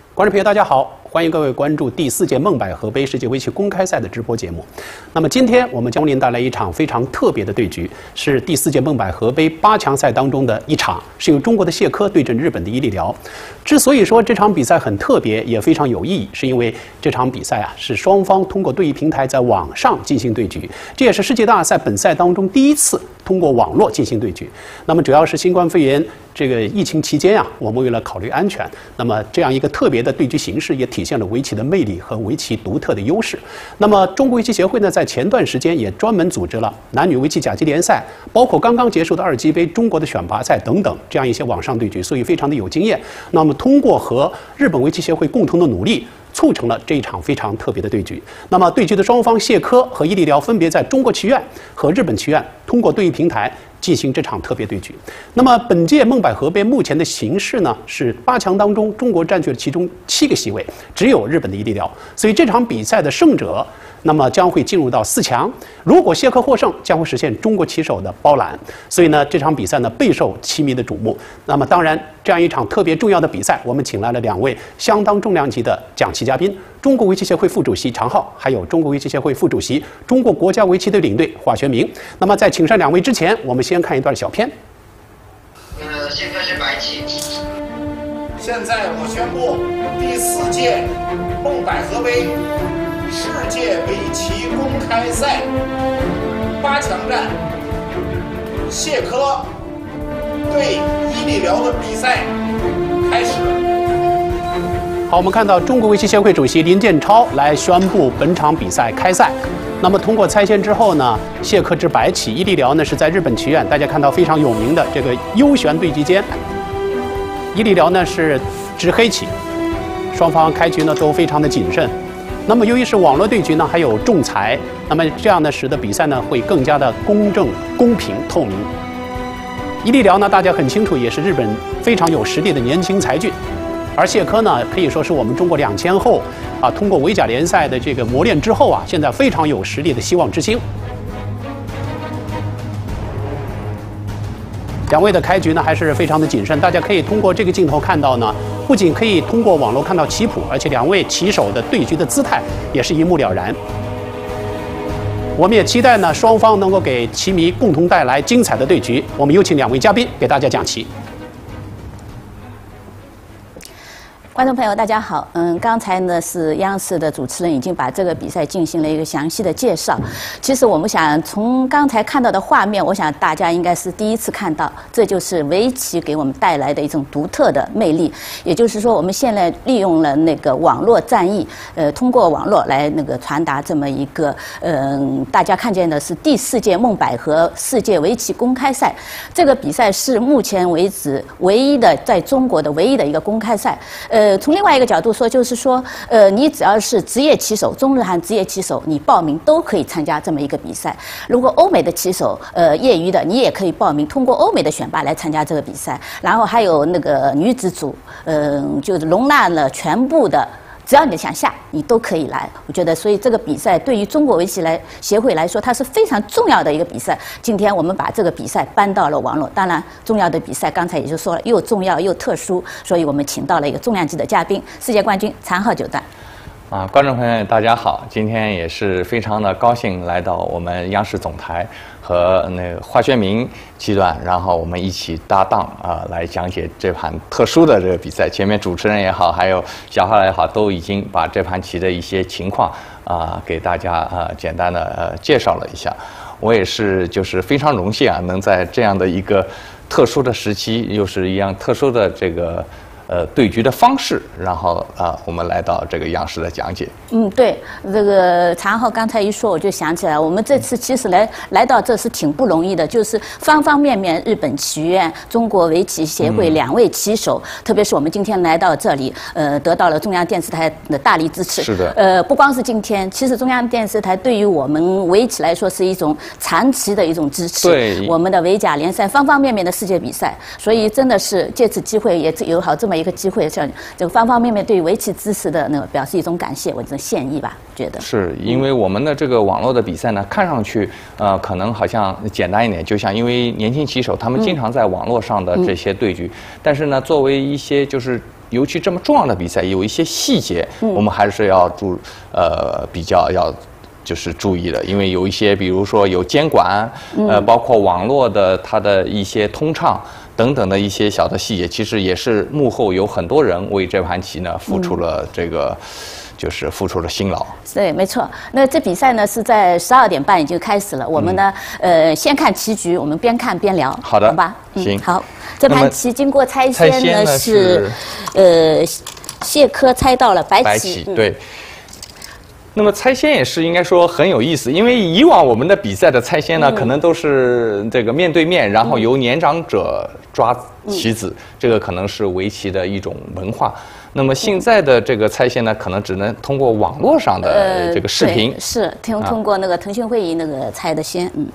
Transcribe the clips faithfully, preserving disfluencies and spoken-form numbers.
观众朋友，大家好，欢迎各位关注第四届孟百合杯世界围棋公开赛的直播节目。那么今天我们将为您带来一场非常特别的对局，是第四届孟百合杯八强赛当中的一场，是由中国的谢科对阵日本的伊利辽。之所以说这场比赛很特别，也非常有意义，是因为这场比赛啊是双方通过对弈平台在网上进行对局，这也是世界大赛本赛当中第一次通过网络进行对局。那么主要是新冠肺炎这个疫情期间啊，我们为了考虑安全，那么这样一个特别的对局形式，也体现了围棋的魅力和围棋独特的优势。那么中国围棋协会呢，在前段时间也专门组织了男女围棋甲级联赛，包括刚刚结束的二级杯、中国的选拔赛等等这样一些网上对局，所以非常的有经验。那么通过和日本围棋协会共同的努力，促成了这一场非常特别的对局。那么对局的双方谢科和伊利辽分别在中国棋院和日本棋院通过对弈平台进行这场特别对局。那么本届孟百合杯目前的形势呢，是八强当中中国占据了其中七个席位，只有日本的伊利辽，所以这场比赛的胜者那么将会进入到四强。如果谢科获胜，将会实现中国棋手的包揽。所以呢，这场比赛呢备受棋迷的瞩目。那么当然，这样一场特别重要的比赛，我们请来了两位相当重量级的讲棋嘉宾：中国围棋协会副主席常浩，还有中国围棋协会副主席、中国国家围棋队领队华学明。那么在请上两位之前，我们先看一段小片。 呃，谢科是白棋。 现在我宣布，第四届孟百合杯世界围棋公开赛八强战，谢科对伊利辽的比赛开始。 好，我们看到中国围棋协会主席林建超来宣布本场比赛开赛。那么通过猜线之后呢，谢科执白棋，伊利辽呢是在日本棋院，大家看到非常有名的这个幽玄对局间，伊利辽呢是执黑棋，双方开局呢都非常的谨慎。那么由于是网络对局呢，还有仲裁，那么这样呢使得比赛呢会更加的公正、公平、透明。伊利辽呢，大家很清楚，也是日本非常有实力的年轻才俊。而谢科呢，可以说是我们中国两千后啊，通过围甲联赛的这个磨练之后啊，现在非常有实力的希望之星。两位的开局呢还是非常的谨慎，大家可以通过这个镜头看到呢，不仅可以通过网络看到棋谱，而且两位棋手的对局的姿态也是一目了然。我们也期待呢，双方能够给棋迷共同带来精彩的对局。我们有请两位嘉宾给大家讲棋。 观众朋友，大家好。嗯，刚才呢是央视的主持人已经把这个比赛进行了一个详细的介绍。其实我们想从刚才看到的画面，我想大家应该是第一次看到，这就是围棋给我们带来的一种独特的魅力。也就是说，我们现在利用了那个网络战役，呃，通过网络来那个传达这么一个，嗯、呃，大家看见的是第四届孟百合世界围棋公开赛。这个比赛是目前为止唯一的在中国的唯一的一个公开赛。呃。呃，从另外一个角度说，就是说，呃，你只要是职业棋手，中日韩职业棋手，你报名都可以参加这么一个比赛。如果欧美的棋手，呃，业余的，你也可以报名，通过欧美的选拔来参加这个比赛。然后还有那个女子组，嗯、呃，就是容纳了全部的。只要你想下，你都可以来。我觉得，所以这个比赛对于中国围棋来协会来说，它是非常重要的一个比赛。今天我们把这个比赛搬到了网络，当然，重要的比赛刚才也就说了，又重要又特殊，所以我们请到了一个重量级的嘉宾，世界冠军常浩九段。 啊，观众朋友大家好，今天也是非常的高兴来到我们央视总台和那个华学明七段，然后我们一起搭档啊、呃、来讲解这盘特殊的这个比赛。前面主持人也好，还有小浩也好，都已经把这盘棋的一些情况啊、呃、给大家啊、呃、简单的呃介绍了一下。我也是就是非常荣幸啊，能在这样的一个特殊的时期，又是一样特殊的这个。呃，对局的方式，然后啊、呃，我们来到这个央视的讲解。 嗯，对，这个常浩刚才一说，我就想起来，我们这次其实来来到这是挺不容易的，就是方方面面，日本棋院、中国围棋协会两位棋手，嗯、特别是我们今天来到这里，呃，得到了中央电视台的大力支持。 是的。 呃，不光是今天，其实中央电视台对于我们围棋来说是一种长期的一种支持。 对。 我们的围甲联赛方方面面的世界比赛，所以真的是借此机会也有好这么一个机会，像这个方方面面对围棋支持的那个表示一种感谢，我这献意吧，觉得是因为我们的这个网络的比赛呢，看上去呃可能好像简单一点，就像因为年轻棋手他们经常在网络上的这些对局，嗯、但是呢，作为一些就是尤其这么重要的比赛，有一些细节，嗯、我们还是要注呃比较要就是注意的，因为有一些，比如说有监管，嗯、呃，包括网络的它的一些通畅等等的一些小的细节，其实也是幕后有很多人为这盘棋呢付出了这个。嗯就是付出了辛劳， 对，没错。那这比赛呢是在十二点半已经开始了。我们呢，嗯、呃，先看棋局，我们边看边聊， 好的， 好吧？ 嗯、行。 好，这盘棋经过猜先呢, 呢是，呃，谢科猜到了白棋， 白棋对。嗯那么猜先也是应该说很有意思，因为以往我们的比赛的猜先呢，嗯、可能都是这个面对面，然后由年长者抓棋子，嗯、这个可能是围棋的一种文化。那么现在的这个猜先呢，可能只能通过网络上的这个视频， 呃、是通通过那个腾讯会议那个猜的先，嗯。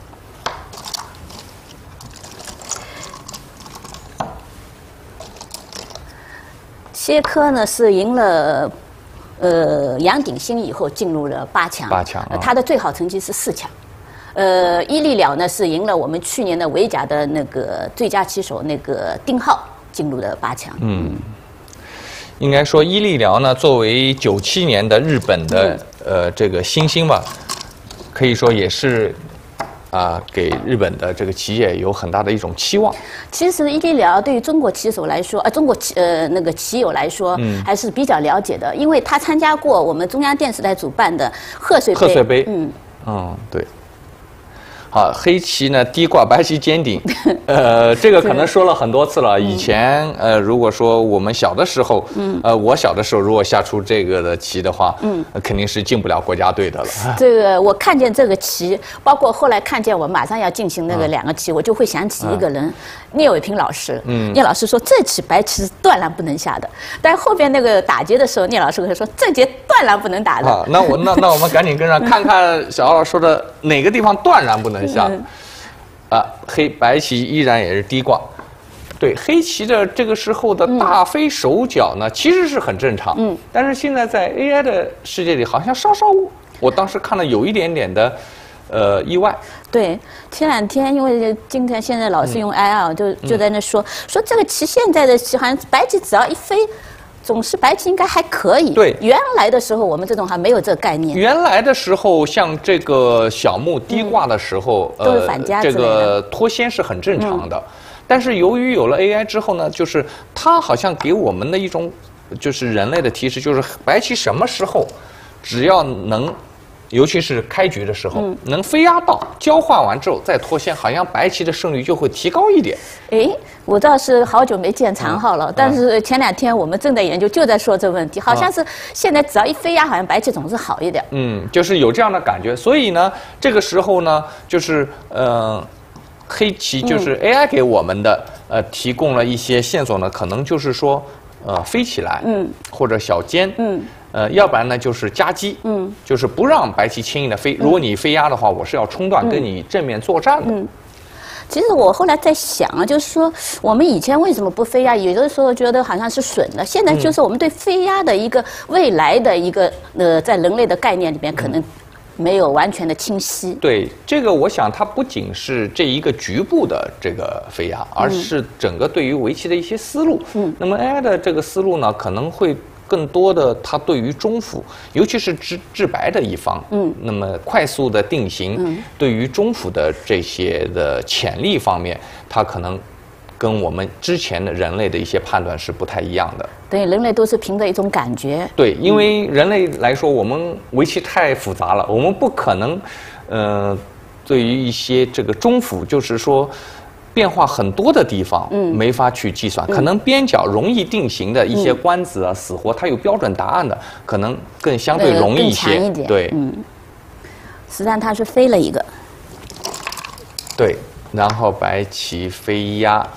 谢科呢是赢了，呃，杨鼎新以后进入了八强， 八强， 呃，他的最好成绩是四强。呃，伊利了呢是赢了我们去年的维甲的那个最佳棋手那个丁浩，进入了八强。嗯。嗯应该说，伊利了呢，作为九七年的日本的、嗯、呃这个新星吧，可以说也是啊、呃、给日本的这个棋业有很大的一种期望。 其实伊利了对于中国棋手来说，呃中国棋呃那个棋友来说，嗯、还是比较了解的，因为他参加过我们中央电视台主办的贺岁杯。 贺岁杯， 嗯， 嗯，对。好，黑棋呢低挂，白棋尖顶，呃，这个可能说了很多次了。以前呃，如果说我们小的时候，嗯，呃，我小的时候如果下出这个的棋的话，嗯，肯定是进不了国家队的了。 这个我看见这个棋，包括后来看见我马上要进行那个两个棋，我就会想起一个人，聂伟平老师。嗯，聂老师说这棋白棋是断然不能下的，但后边那个打劫的时候，聂老师会说这劫断然不能打的。 啊，那我那那我们赶紧跟上看看小奥老师说的哪个地方断然不能下。啊，黑白棋依然也是低挂，对黑棋的这个时候的大飞手脚呢，嗯、其实是很正常。嗯，但是现在在 A I 的世界里，好像稍稍，我当时看了有一点点的，呃，意外。 对，前两天因为今天现在老是用 A I 啊，就就在那说、嗯、说这个棋现在的棋好像白棋只要一飞。总是白棋应该还可以。 对， 原来的时候我们这种还没有这个概念。 原来的时候，像这个小目低挂的时候， 嗯、都是反家这个脱先是很正常的。嗯、但是由于有了 A I 之后呢，就是它好像给我们的一种，就是人类的提示，就是白棋什么时候，只要能。尤其是开局的时候，嗯、能飞压到交换完之后再脱先，好像白棋的胜率就会提高一点。 哎，我倒是好久没见常浩了，嗯、但是前两天我们正在研究，就在说这问题，好像是现在只要一飞压，好像白棋总是好一点。 嗯，就是有这样的感觉。所以呢，这个时候呢，就是呃，黑棋就是 A I 给我们的、嗯、呃提供了一些线索呢，可能就是说呃飞起来，嗯，或者小尖，嗯。呃，要不然呢就是夹击，嗯，就是不让白棋轻易的飞。如果你飞压的话，我是要冲断，跟你正面作战的。嗯， 其实我后来在想啊，就是说我们以前为什么不飞压？有的时候觉得好像是损的，现在就是我们对飞压的一个未来的一个呃，在人类的概念里面可能没有完全的清晰。 对，这个我想它不仅是这一个局部的这个飞压，而是整个对于围棋的一些思路。嗯，那么 A I 的这个思路呢，可能会。更多的，它对于中府，尤其是治治白的一方，嗯，那么快速的定型，嗯，对于中府的这些的潜力方面，它可能跟我们之前的人类的一些判断是不太一样的。 对，人类都是凭着一种感觉。 对，因为人类来说，我们围棋太复杂了，我们不可能，呃，对于一些这个中府，就是说。变化很多的地方，嗯，没法去计算。可能边角容易定型的一些官子啊、死活，它有标准答案的，可能更相对容易一些。 一点对， 嗯。实际上它是飞了一个。 对，然后白棋飞压，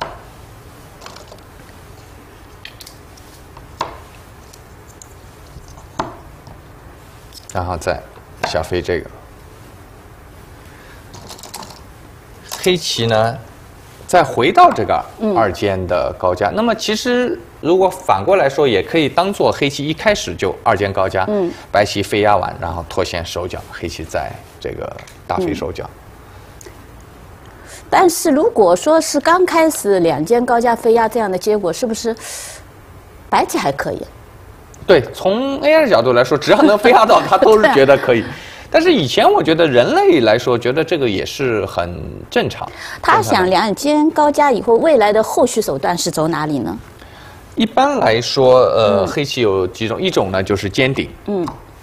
然后再下飞这个。黑棋呢？再回到这个二尖的高家，嗯、那么其实如果反过来说，也可以当做黑棋一开始就二尖高家，嗯，白棋飞压完，然后脱先手脚，黑棋在这个大飞手脚。 嗯、但是如果说是刚开始两尖高家飞压这样的结果，是不是白棋还可以。 对，从 A I 的角度来说，只要能飞压到它，都是觉得可以。但是以前我觉得人类来说，觉得这个也是很正常。 他想两肩高加以后，未来的后续手段是走哪里呢？ 一般来说，呃，嗯、黑棋有几种，一种呢就是尖顶。嗯。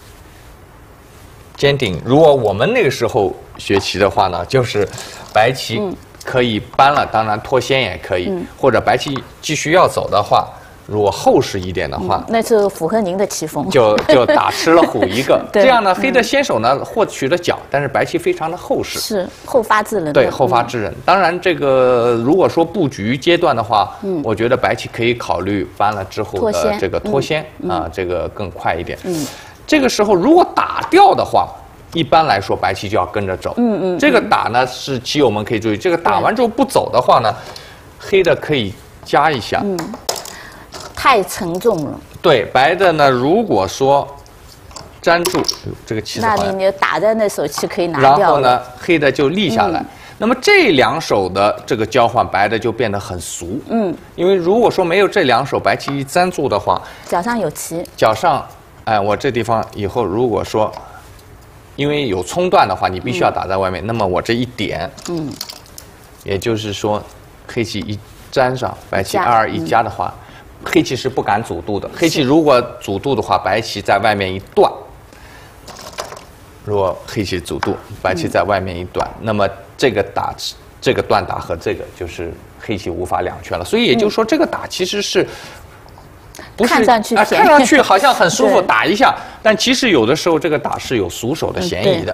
尖顶，如果我们那个时候学棋的话呢，就是白棋可以搬了，当然脱先也可以，嗯、或者白棋继续要走的话。如果厚实一点的话， 嗯、那是符合您的棋风， 就就打吃了虎一个。这样呢，黑的先手呢获取了角，但是白棋非常的厚实， 是后发制人。 对，后发制人。当然，这个如果说布局阶段的话，嗯，我觉得白棋可以考虑搬了之后的这个脱先啊，这个更快一点。嗯，这个时候如果打掉的话，一般来说白棋就要跟着走。嗯嗯，这个打呢是棋友们可以注意，这个打完之后不走的话呢，黑的可以加一下。嗯。 太沉重了。 对，白的呢，如果说粘住这个棋子， 那你你打在那手棋可以拿掉。 然后呢，黑的就立下来。嗯、那么这两手的这个交换，白的就变得很俗。嗯，因为如果说没有这两手，白棋一粘住的话， 脚上有棋。 脚上，哎，我这地方以后如果说因为有冲断的话，你必须要打在外面。嗯、那么我这一点，嗯，也就是说，黑棋一粘上，白棋二二一加的话。嗯黑棋是不敢阻渡的。黑棋如果阻渡的话，白棋在外面一断；如果黑棋阻渡，白棋在外面一断，嗯、那么这个打这个断打和这个就是黑棋无法两全了。所以也就是说，这个打其实是不是看上去、 啊、看上去好像很舒服，打一下，但其实有的时候这个打是有俗手的嫌疑的。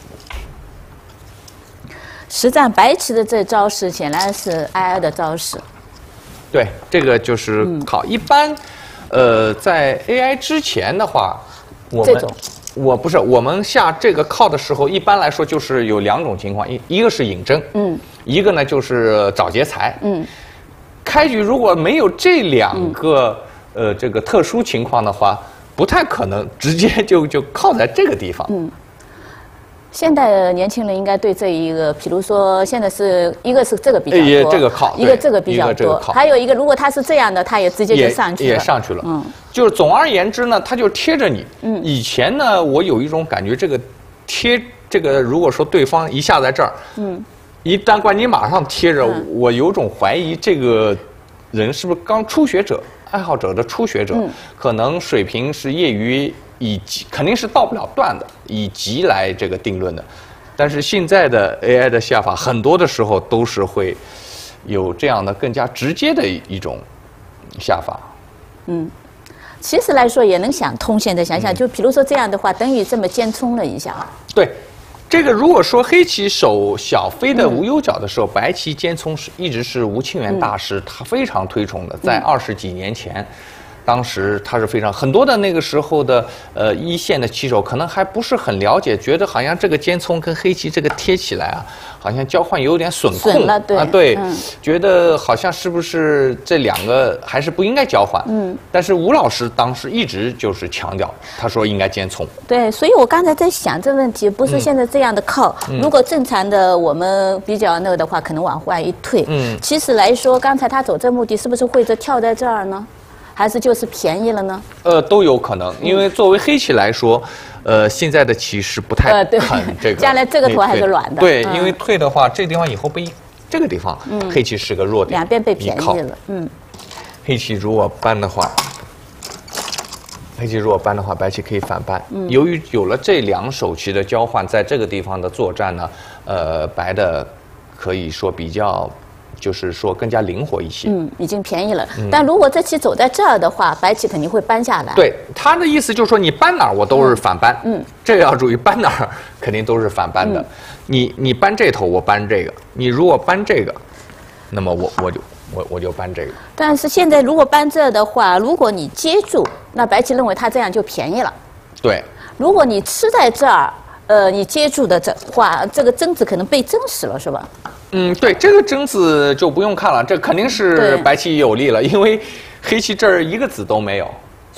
嗯、实战白棋的这招式显然是挨挨的招式。 对，这个就是考。嗯、一般，呃，在 A I 之前的话，我们我不是我们下这个靠的时候，一般来说就是有两种情况，一一个是引针，嗯，一个呢就是找劫财，嗯。开局如果没有这两个、嗯、呃这个特殊情况的话，不太可能直接就就靠在这个地方。嗯。 现代的年轻人应该对这一个，比如说现在是一个是这个比较多， 这个靠， 一个这个比较多，还有一个如果他是这样的，他也直接就上去了， 也上去了。嗯，就是总而言之呢，他就贴着你。嗯，以前呢，我有一种感觉，这个贴这个，如果说对方一下在这儿，嗯，一单关你马上贴着，嗯、我有种怀疑，这个人是不是刚初学者、爱好者的初学者，嗯、可能水平是业余。以级肯定是到不了段的，以级来这个定论的。但是现在的 A I 的下法，很多的时候都是会有这样的更加直接的一种下法。嗯， 其实来说也能想通。现在想想，嗯、就比如说这样的话，等于这么尖冲了一下。 对，这个如果说黑棋手小飞的无忧角的时候，嗯、白棋尖冲是一直是吴清源大师、嗯、他非常推崇的，在二十几年前。当时他是非常很多的那个时候的呃一线的棋手可能还不是很了解，觉得好像这个尖冲跟黑棋这个贴起来啊，好像交换有点损控损了，对啊，对，嗯、觉得好像是不是这两个还是不应该交换？嗯，但是吴老师当时一直就是强调，他说应该尖冲。 对，所以我刚才在想这问题，不是现在这样的靠，嗯、如果正常的我们比较那个的话，可能往外一退。嗯，其实来说，刚才他走这目的是不是会着跳在这儿呢？还是就是便宜了呢？ 呃，都有可能，因为作为黑棋来说，呃，现在的棋是不太肯这个。 将来这个图还是软的。 对，因为退的话，这地方以后被这个地方，黑棋是个弱点， 两边被便宜了。嗯。 黑棋如果搬的话，黑棋如果搬的话，白棋可以反搬。由于有了这两手棋的交换，在这个地方的作战呢，呃，白的可以说比较。就是说更加灵活一些， 嗯，已经便宜了。嗯、但如果这棋走在这儿的话，白棋肯定会搬下来。 对，他的意思就是说，你搬哪儿我都是反搬。嗯，这个要注意，搬哪儿肯定都是反搬的。嗯、你你搬这头，我搬这个；你如果搬这个，那么我我就我我就搬这个。 但是现在如果搬这的话，如果你接住，那白棋认为他这样就便宜了。 对。 如果你吃在这儿，呃，你接住的这话，这个争子可能被争死了，是吧？ 嗯，对，这个争子就不用看了，这肯定是白棋有利了，因为黑棋这儿一个子都没有，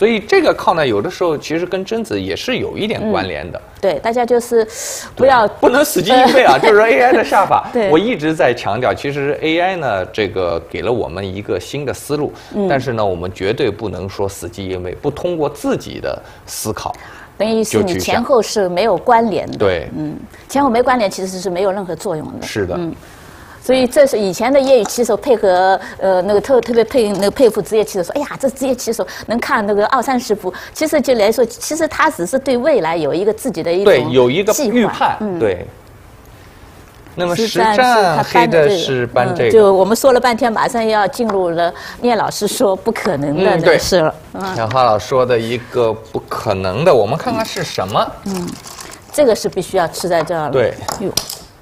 所以这个靠呢，有的时候其实跟贞子也是有一点关联的。 嗯、对，大家就是不要不能死记硬背啊，就是说 A I 的下法， 对我一直在强调，其实 A I 呢，这个给了我们一个新的思路，嗯、但是呢，我们绝对不能说死记硬背，不通过自己的思考。 等于是你前后是没有关联的， 对， 嗯，前后没关联其实是没有任何作用的， 是的， 嗯，所以这是以前的业余棋手配合呃那个特特别佩那个佩服职业棋手说，哎呀，这职业棋手能看那个二三十步，其实就来说，其实他只是对未来有一个自己的一种对有一个预判，嗯、对。那么实战黑的是搬这个、嗯， 就我们说了半天，马上要进入了聂老师说不可能的那个事了。 嗯，小花老师说的一个不可能的，我们看看是什么。 嗯，这个是必须要吃在这儿了。 对。哟。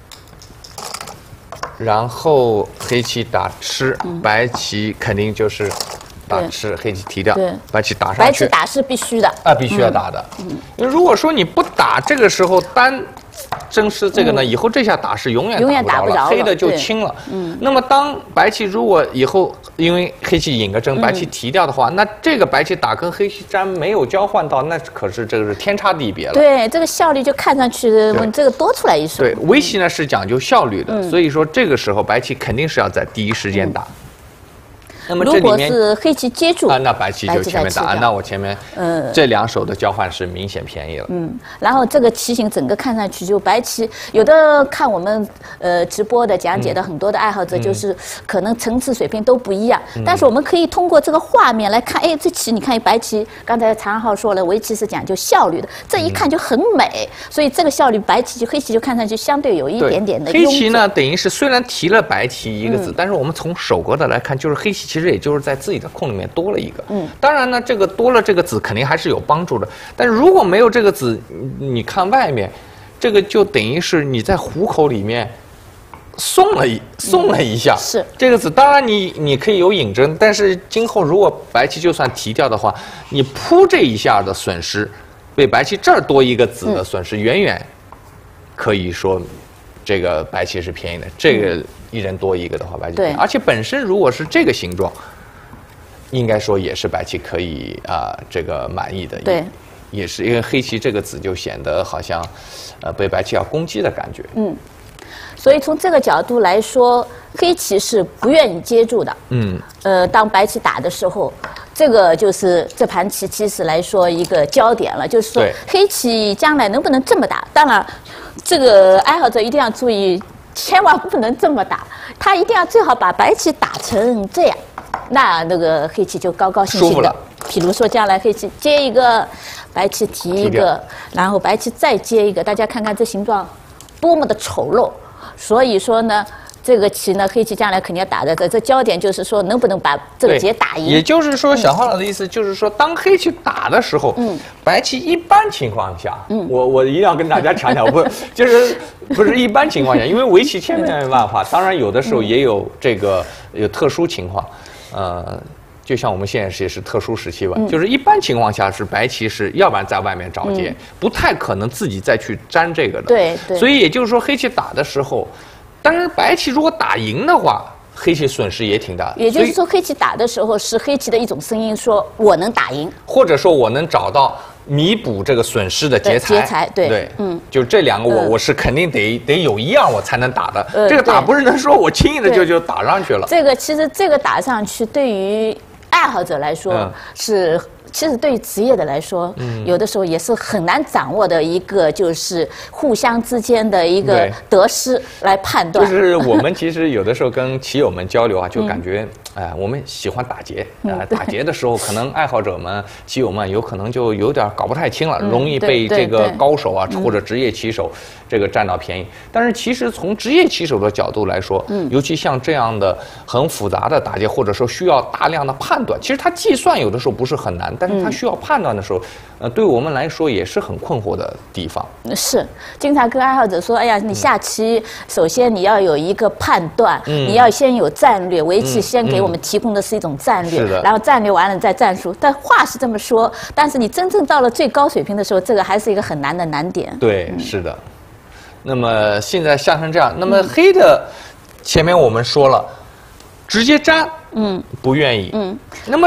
然后黑棋打吃，嗯、白棋肯定就是打吃，黑棋提掉， 对， 白棋打上去。 白棋打是必须的。 啊，必须要打的。嗯。因为如果说你不打，这个时候单。真是这个呢，以后这下打是永远打不着了，黑的就清了。嗯，那么当白棋如果以后因为黑棋引个针，白棋提掉的话，那这个白棋打跟黑棋粘没有交换到，那可是这个是天差地别了。 对，这个效率就看上去这个多出来一手。 对，围棋呢是讲究效率的，所以说这个时候白棋肯定是要在第一时间打。那么如果是黑棋接住啊，那白棋就前面打，那我前面嗯这两手的交换是明显便宜了。 嗯，然后这个棋形整个看上去就白棋，有的看我们呃直播的讲解的很多的爱好者，就是可能层次水平都不一样，嗯、但是我们可以通过这个画面来看，哎，这棋你看白棋，刚才常浩说了，围棋是讲究效率的，这一看就很美，嗯、所以这个效率白棋就黑棋就看上去相对有一点点的。 黑棋呢，等于是虽然提了白棋一个子，嗯、但是我们从手格的来看，就是黑棋其实也就是在自己的空里面多了一个，嗯，当然呢，这个多了这个子肯定还是有帮助的。但是如果没有这个子，你看外面，这个就等于是你在虎口里面送了一送了一下， 是这个子。当然你你可以有引针，但是今后如果白棋就算提掉的话，你扑这一下的损失，被白棋这儿多一个子的损失，远远可以说这个白棋是便宜的。这个。一人多一个的话，白棋对， 而且本身如果是这个形状，应该说也是白棋可以啊、呃、这个满意的。 对， 也是因为黑棋这个子就显得好像，呃被白棋要攻击的感觉。 嗯，所以从这个角度来说，黑棋是不愿意接住的。嗯，呃，当白棋打的时候，这个就是这盘棋其实来说一个焦点了，就是说黑棋将来能不能这么打？当然，这个爱好者一定要注意。千万不能这么打，他一定要最好把白棋打成这样，那那个黑棋就高高兴兴的。比如说将来黑棋接一个，白棋提一个，然后白棋再接一个，大家看看这形状多么的丑陋。所以说呢，这个棋呢，黑棋将来肯定要打在这，这焦点就是说能不能把这个劫打赢。 也就是说，小浩老师的意思就是说，当黑棋打的时候，嗯，白棋一般情况下，嗯，我我一定要跟大家强调，不就是不是一般情况下，因为围棋千变万化，当然有的时候也有这个有特殊情况，呃。就像我们现在是也是特殊时期吧，嗯、就是一般情况下是白棋是要不然在外面找劫，嗯、不太可能自己再去粘这个的。 对对。 所以也就是说，黑棋打的时候，当然白棋如果打赢的话，黑棋损失也挺大的。 也就是说，黑棋打的时候是黑棋的一种声音，说我能打赢， 或者说我能找到弥补这个损失的劫财。 劫财，对对，嗯，就这两个我、嗯、我是肯定得得有一样我才能打的。 呃、 这个打不是能说我轻易的就就打上去了。 这个其实这个打上去对于爱好者来说、嗯、是，其实对于职业的来说，嗯、有的时候也是很难掌握的一个，就是互相之间的一个得失来判断。 就是我们其实有的时候跟棋友们交流啊，就感觉。嗯哎，我们喜欢打劫，啊、呃，打劫的时候，可能爱好者们、棋友们有可能就有点搞不太清了，嗯、容易被这个高手啊或者职业棋手这个占到便宜。嗯、但是其实从职业棋手的角度来说，嗯，尤其像这样的很复杂的打劫，或者说需要大量的判断，其实它计算有的时候不是很难，但是它需要判断的时候，呃，对我们来说也是很困惑的地方。 是，经常跟爱好者说，哎呀，你下棋、嗯、首先你要有一个判断，嗯、你要先有战略，围棋先给我们提供的是一种战略， 嗯、 然后战略完了再战术。但话是这么说，但是你真正到了最高水平的时候，这个还是一个很难的难点。 对，嗯、是的。那么现在下成这样，那么黑的前面我们说了，直接粘，嗯，不愿意，嗯，那么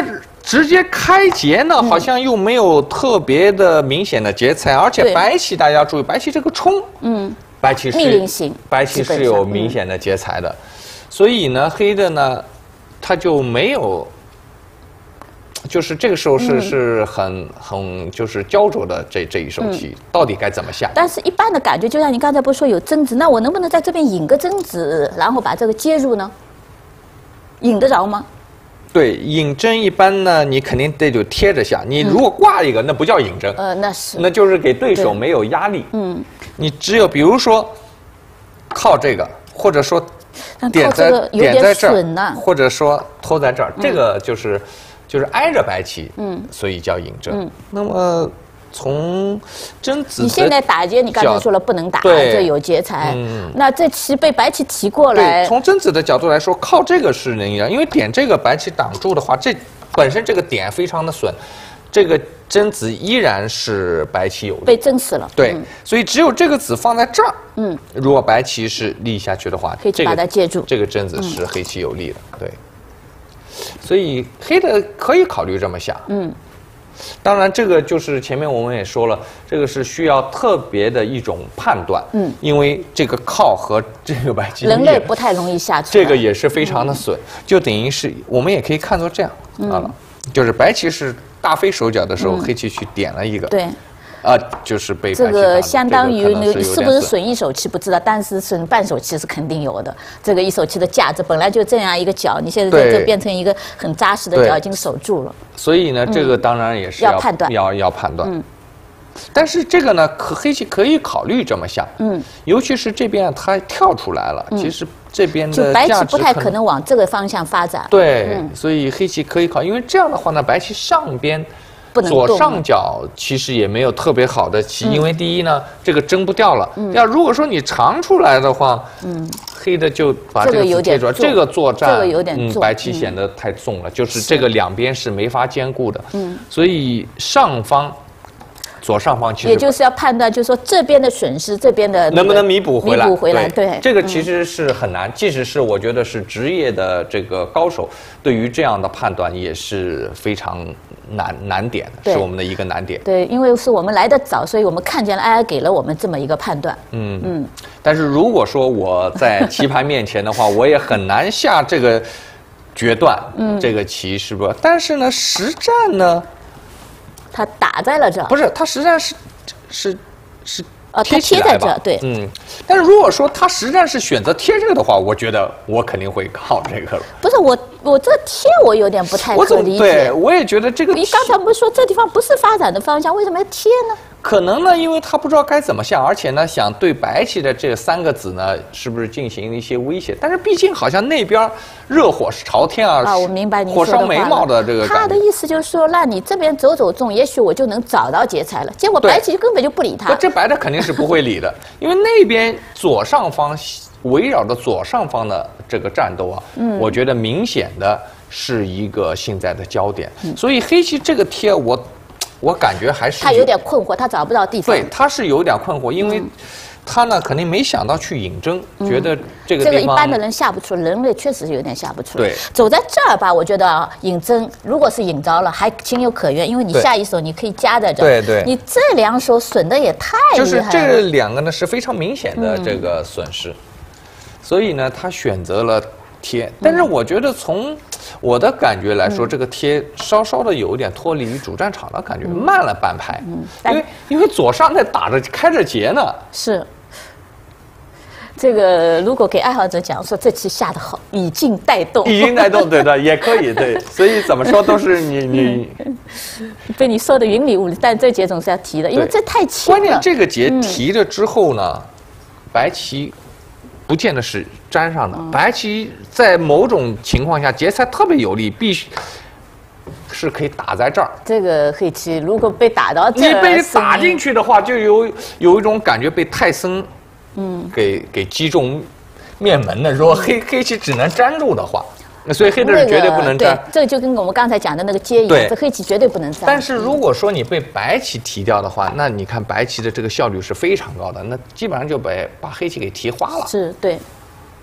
直接开劫呢，好像又没有特别的明显的劫财，而且白棋大家注意，白棋这个冲，嗯，白棋是命令型， 白棋是有明显的劫财的，嗯、所以呢，黑的呢，他就没有。就是这个时候是、嗯、是很很就是焦灼的这这一手棋，嗯、到底该怎么下？ 但是一般的感觉，就像你刚才不是说有针子，那我能不能在这边引个针子，然后把这个接入呢？引得着吗？ 对，引针一般呢，你肯定得就贴着下。你如果挂一个，嗯、那不叫引针， 呃，那是， 那就是给对手没有压力。嗯，你只有比如说靠这个，或者说点在点在这儿，或者说拖在这儿，这个就是。就是挨着白棋，嗯，所以叫引针。嗯，那么从甄子， 你现在打劫，你刚才说了不能打，这有劫财。嗯，那这棋被白棋提过来， 对，从甄子的角度来说，靠这个是能赢，因为点这个白棋挡住的话，这本身这个点非常的损，这个甄子依然是白棋有利， 被针死了。 对，嗯、所以只有这个子放在这儿，嗯，如果白棋是立下去的话， 黑棋把它接住， 这个甄子是黑棋有利的，对。所以黑的可以考虑这么下，嗯，当然这个就是前面我们也说了，这个是需要特别的一种判断，嗯，因为这个靠和这个白棋人类不太容易下出来， 这个也是非常的损，嗯、就等于是我们也可以看作这样，嗯、啊，就是白棋是大飞手脚的时候，嗯、黑棋去点了一个， 对。 啊，就是被这个相当于那个是不是损一手棋不知道，但是损半手棋是肯定有的。这个一手棋的价值本来就这样一个角，你现在在这变成一个很扎实的角，已经守住了。 所以呢，这个当然也是要判断， 要要判断。嗯。但是这个呢，可黑棋可以考虑这么下，嗯，尤其是这边它跳出来了，其实这边的就白棋不太可能往这个方向发展。 对，所以黑棋可以考，因为这样的话呢，白棋上边。左上角其实也没有特别好的棋，嗯、因为第一呢，这个争不掉了。要、嗯、如果说你长出来的话，嗯，黑的就把这个子贴住，这个作战， 这个有点重， 嗯，白棋显得太重了，嗯、就是这个两边是没法兼顾的。嗯，所以上方。左上方其实也就是要判断，就是说这边的损失，这边的能不能弥补回来？ 弥补回来，对， 这个其实是很难。即使是我觉得是职业的这个高手，对于这样的判断也是非常难难点，是我们的一个难点。 对，因为是我们来得早，所以我们看见了，哎，给了我们这么一个判断。嗯嗯。但是如果说我在棋盘面前的话，我也很难下这个决断，嗯，这个棋是不是？但是呢，实战呢？ 他打在了这， 不是，他实战是是是呃，贴贴在这，对， 嗯。但是如果说他实战是选择贴这个的话，我觉得我肯定会靠这个了。 不是我，我这贴我有点不太可理解。 对，我也觉得这个。 你刚才不是说这地方不是发展的方向，为什么要贴呢？ 可能呢，因为他不知道该怎么下，而且呢，想对白棋的这三个子呢，是不是进行一些威胁？但是毕竟好像那边热火是朝天啊， 啊，我明白你火烧眉毛的这个。 他的意思就是说，让你这边走走中，也许我就能找到劫财了。结果白棋根本就不理他。 这白的肯定是不会理的，因为那边左上方围绕着左上方的这个战斗啊，嗯，我觉得明显的是一个现在的焦点。嗯、所以黑棋这个贴我。我感觉还是他有点困惑，他找不到地方。 对，他是有点困惑，因为他呢肯定没想到去引针，嗯、觉得这个地方这个一般的人下不出，人类确实是有点下不出来。 对， 走在这儿吧，我觉得啊，引针如果是引着了，还情有可原，因为你下一手你可以夹在这儿。 对对， 你这两手损的也太厉害了。 就是这两个呢是非常明显的这个损失，嗯、所以呢他选择了贴，但是我觉得从我的感觉来说，嗯、这个贴稍稍的有点脱离于主战场的感觉，嗯、慢了半拍。嗯，因为因为左上在打着开着劫呢。 是。这个如果给爱好者讲说这棋下得好，以静带动。 以静带动，对的，也可以，对。所以怎么说都是你你。 被你说的云里雾里，但这劫总是要提的，因为这太轻了。 关键这个劫提了之后呢，嗯、白棋。不见得是粘上的，白棋在某种情况下劫财特别有利，必须是可以打在这儿。 这个黑棋如果被打到这儿， 你被打进去的话，就有有一种感觉被泰森，嗯，给给击中面门的。如果黑黑棋只能粘住的话，所以黑的是绝对不能粘。 那个、对，这个就跟我们刚才讲的那个接一样，这黑棋绝对不能粘。 但是如果说你被白棋提掉的话，那你看白棋的这个效率是非常高的，那基本上就被把黑棋给提花了。 是对。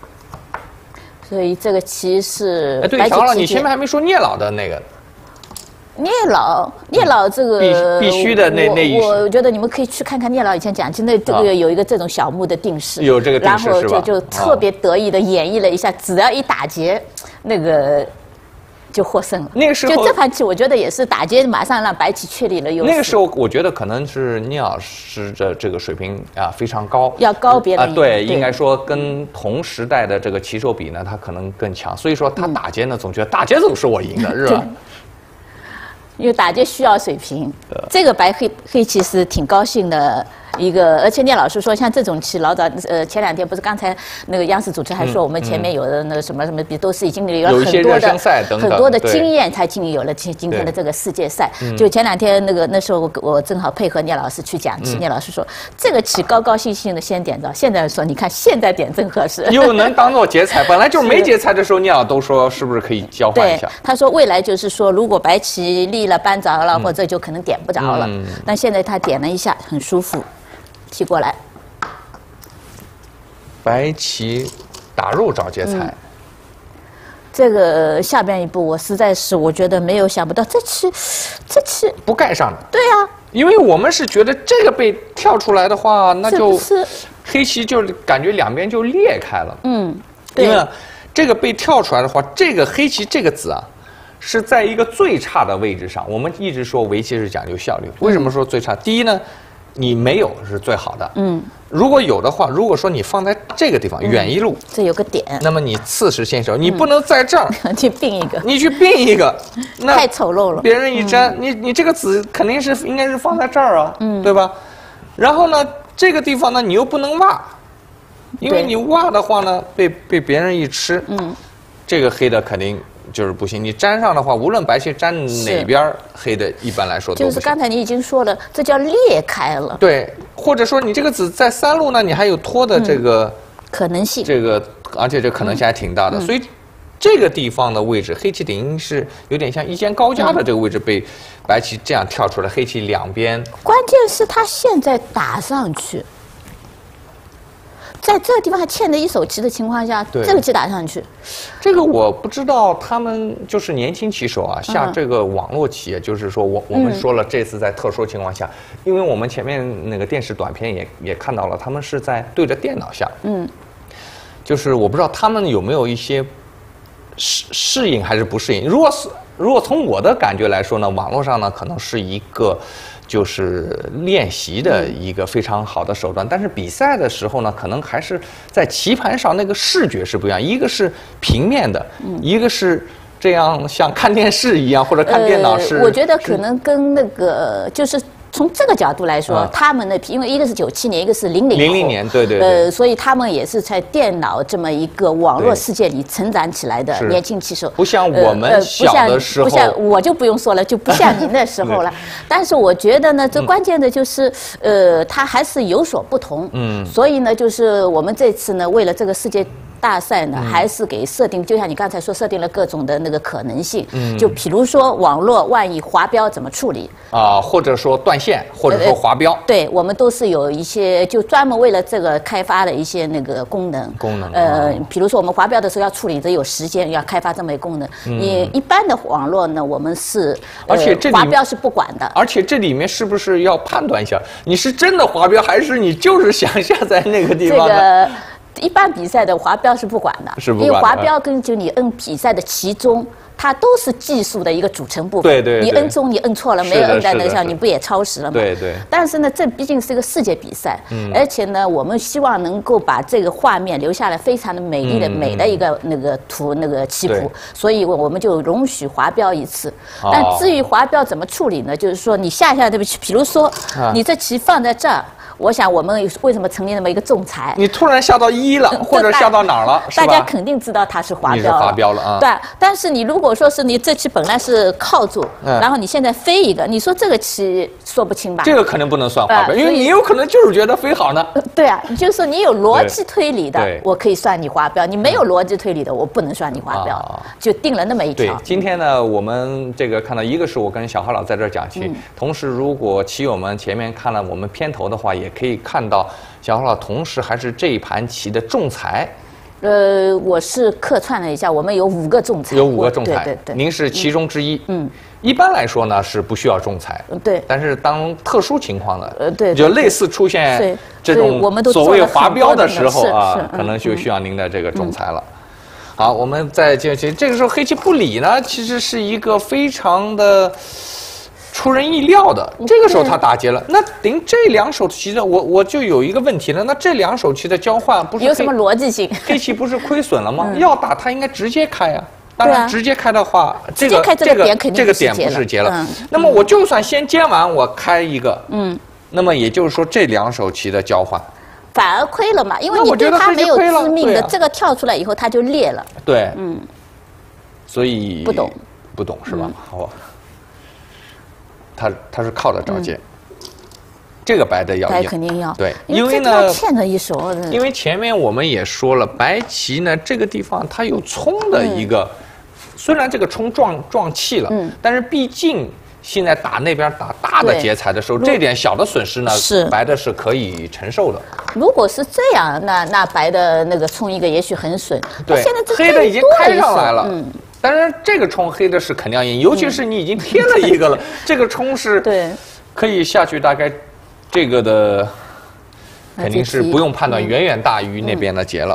所以这个棋是哎，对，乔老，你前面还没说聂老的那个。 聂老，聂老这个必必须的那那一我我觉得你们可以去看看聂老以前讲期，那这个有一个这种小木的定式， 有这个定式然后是吧就就特别得意的演绎了一下，只要一打劫，那个就获胜了。 那个时候就这盘棋，我觉得也是打劫，马上让白棋确立了优势。 那个时候，我觉得可能是聂老师的这个水平啊非常高， 要高别人啊，对，应该说跟同时代的这个棋手比呢，他可能更强。所以说他打劫呢，总觉得打劫总是我赢的，是吧？ 因为打劫需要水平，这个白黑黑棋是挺高兴的一个，而且聂老师说，像这种棋，老早呃前两天不是刚才那个央视主持还说，我们前面有的那个什么什么，都是已经有了很多的很多的经验，才进有了今今天的这个世界赛。就前两天那个那时候我我正好配合聂老师去讲棋，聂老师说这个棋高高兴兴的先点着，现在说你看现在点正合适， 又能当做劫材，本来就是没劫材的时候，聂老都说是不是可以交换一下？ 他说未来就是说，如果白棋立了扳着了，或者就可能点不着了，但现在他点了一下，很舒服。提过来， 白棋打肉找劫材、嗯。 这个下边一步，我实在是我觉得没有想不到，这棋，这棋不盖上的。 对啊， 因为我们是觉得这个被跳出来的话，那就黑棋就感觉两边就裂开了。嗯，对。因为这个被跳出来的话，这个黑棋这个子啊，是在一个最差的位置上。我们一直说围棋是讲究效率，为什么说最差？嗯、第一呢？你没有是最好的，嗯，如果有的话，如果说你放在这个地方、嗯、远一路， 这有个点， 那么你次时先手，你不能在这儿、 嗯、去并一个， 你去并一个，那太丑陋了。 别人一粘，嗯、你你这个子肯定是应该是放在这儿啊，嗯，对吧？然后呢，这个地方呢，你又不能挖，因为你挖的话呢，被被别人一吃，嗯，这个黑的肯定。就是不行，你粘上的话，无论白棋粘哪边，黑的一般来说都不行。 就是刚才你已经说了，这叫裂开了。 对，或者说你这个子在三路呢，你还有拖的这个、嗯、 可能性。 这个，而且这可能性还挺大的，嗯、所以这个地方的位置，黑棋等于是有点像一间高家的这个位置被白棋这样跳出来，黑棋两边。 关键是他现在打上去。在这个地方还欠着一手棋的情况下，这个棋打上去， 这个我不知道他们就是年轻棋手啊，下这个网络棋，就是说我我们说了，这次在特殊情况下，因为我们前面那个电视短片也也看到了，他们是在对着电脑下，嗯，就是我不知道他们有没有一些适适应还是不适应。如果是如果从我的感觉来说呢，网络上呢可能是一个。就是练习的一个非常好的手段，但是比赛的时候呢，可能还是在棋盘上那个视觉是不一样，一个是平面的，一个是这样像看电视一样或者看电脑是。 呃、我觉得可能跟那个就是。从这个角度来说，嗯、他们的因为一个是九七年，一个是零零零零年，对对对， 呃，所以他们也是在电脑这么一个网络世界里成长起来的年轻棋手， 不像我们小的时候， 呃、不像我就不用说了，就不像您那时候了。但是我觉得呢，这关键的就是，嗯、呃，他还是有所不同。嗯，所以呢，就是我们这次呢，为了这个世界。大赛呢，还是给设定，就像你刚才说，设定了各种的那个可能性。嗯，就比如说网络万一滑标怎么处理啊，或者说断线，或者说滑标。 呃、对，我们都是有一些就专门为了这个开发的一些那个功能。 功能。 呃，比如说我们滑标的时候要处理得有时间，要开发这么一个功能。嗯。你一般的网络呢，我们是而且这滑标是不管的。 而且这里面是不是要判断一下，你是真的滑标，还是你就是想下在那个地方的？ 这个。一般比赛的滑标是不管的， 是不管的， 因为滑标跟就你摁比赛的其中，它都是技术的一个组成部分。 对对对， 你摁中你摁错了，没有摁在那个上，你不也超时了吗？ 对对。 但是呢，这毕竟是一个世界比赛，嗯，而且呢，我们希望能够把这个画面留下来非常的美丽的、嗯、美的一个那个图那个棋谱，所以我们就容许滑标一次。哦、但至于滑标怎么处理呢？就是说你下下对不起，比如说、啊、你这棋放在这儿。我想我们为什么成立那么一个仲裁？ 你突然下到一了，或者下到哪儿了， 大家肯定知道它是滑标了。 滑标了啊！ 对，但是你如果说是你这棋本来是靠住，嗯、然后你现在飞一个，你说这个棋说不清吧？ 这个肯定不能算滑标，呃、因为你有可能就是觉得飞好呢。 对啊，就是说你有逻辑推理的，我可以算你滑标；你没有逻辑推理的，我不能算你滑标。啊、就定了那么一条。 对，今天呢，我们这个看到，一个是我跟小何老在这儿讲棋，嗯、同时如果棋友们前面看了我们片头的话，也可以看到。小何老同时还是这一盘棋的仲裁， 呃，我是客串了一下，我们有五个仲裁， 有五个仲裁， 对对对， 您是其中之一。 嗯， 一般来说呢是不需要仲裁， 对。 但是当特殊情况呢， 呃，对， 就类似出现这种所谓华标的时候啊，可能就需要您的这个仲裁了。好，我们再接续，这个时候黑棋不理呢，其实是一个非常的出人意料的。这个时候他打劫了，那您这两手棋的，我我就有一个问题了，那这两手棋的交换不是有什么逻辑性？ 黑棋不是亏损了吗？ 嗯、 要打他应该直接开啊。当然，直接开的话， 这个这个点肯定这个点不是劫了。嗯、那么我就算先接完，我开一个，嗯，那么也就是说这两手棋的交换。 反而亏了嘛，因为你对他没有致命的，这个跳出来以后他就裂了。 对， 嗯， 所以不懂， 不懂是吧？嗯、好，他他是靠着找劫，嗯、这个白的要白肯定要对， 因为呢欠着一手。 因为前面我们也说了，白棋呢这个地方它有冲的一个，嗯、虽然这个冲撞撞气了，嗯，但是毕竟。现在打那边打大的劫财的时候，这点小的损失呢，是白的是可以承受的。 如果是这样，那那白的那个冲一个也许很损。 对，现在黑的已经开上来了。嗯，当然这个冲黑的是肯定要赢，尤其是你已经贴了一个了，这个冲是对可以下去大概这个的，肯定是不用判断，远远大于那边的劫了。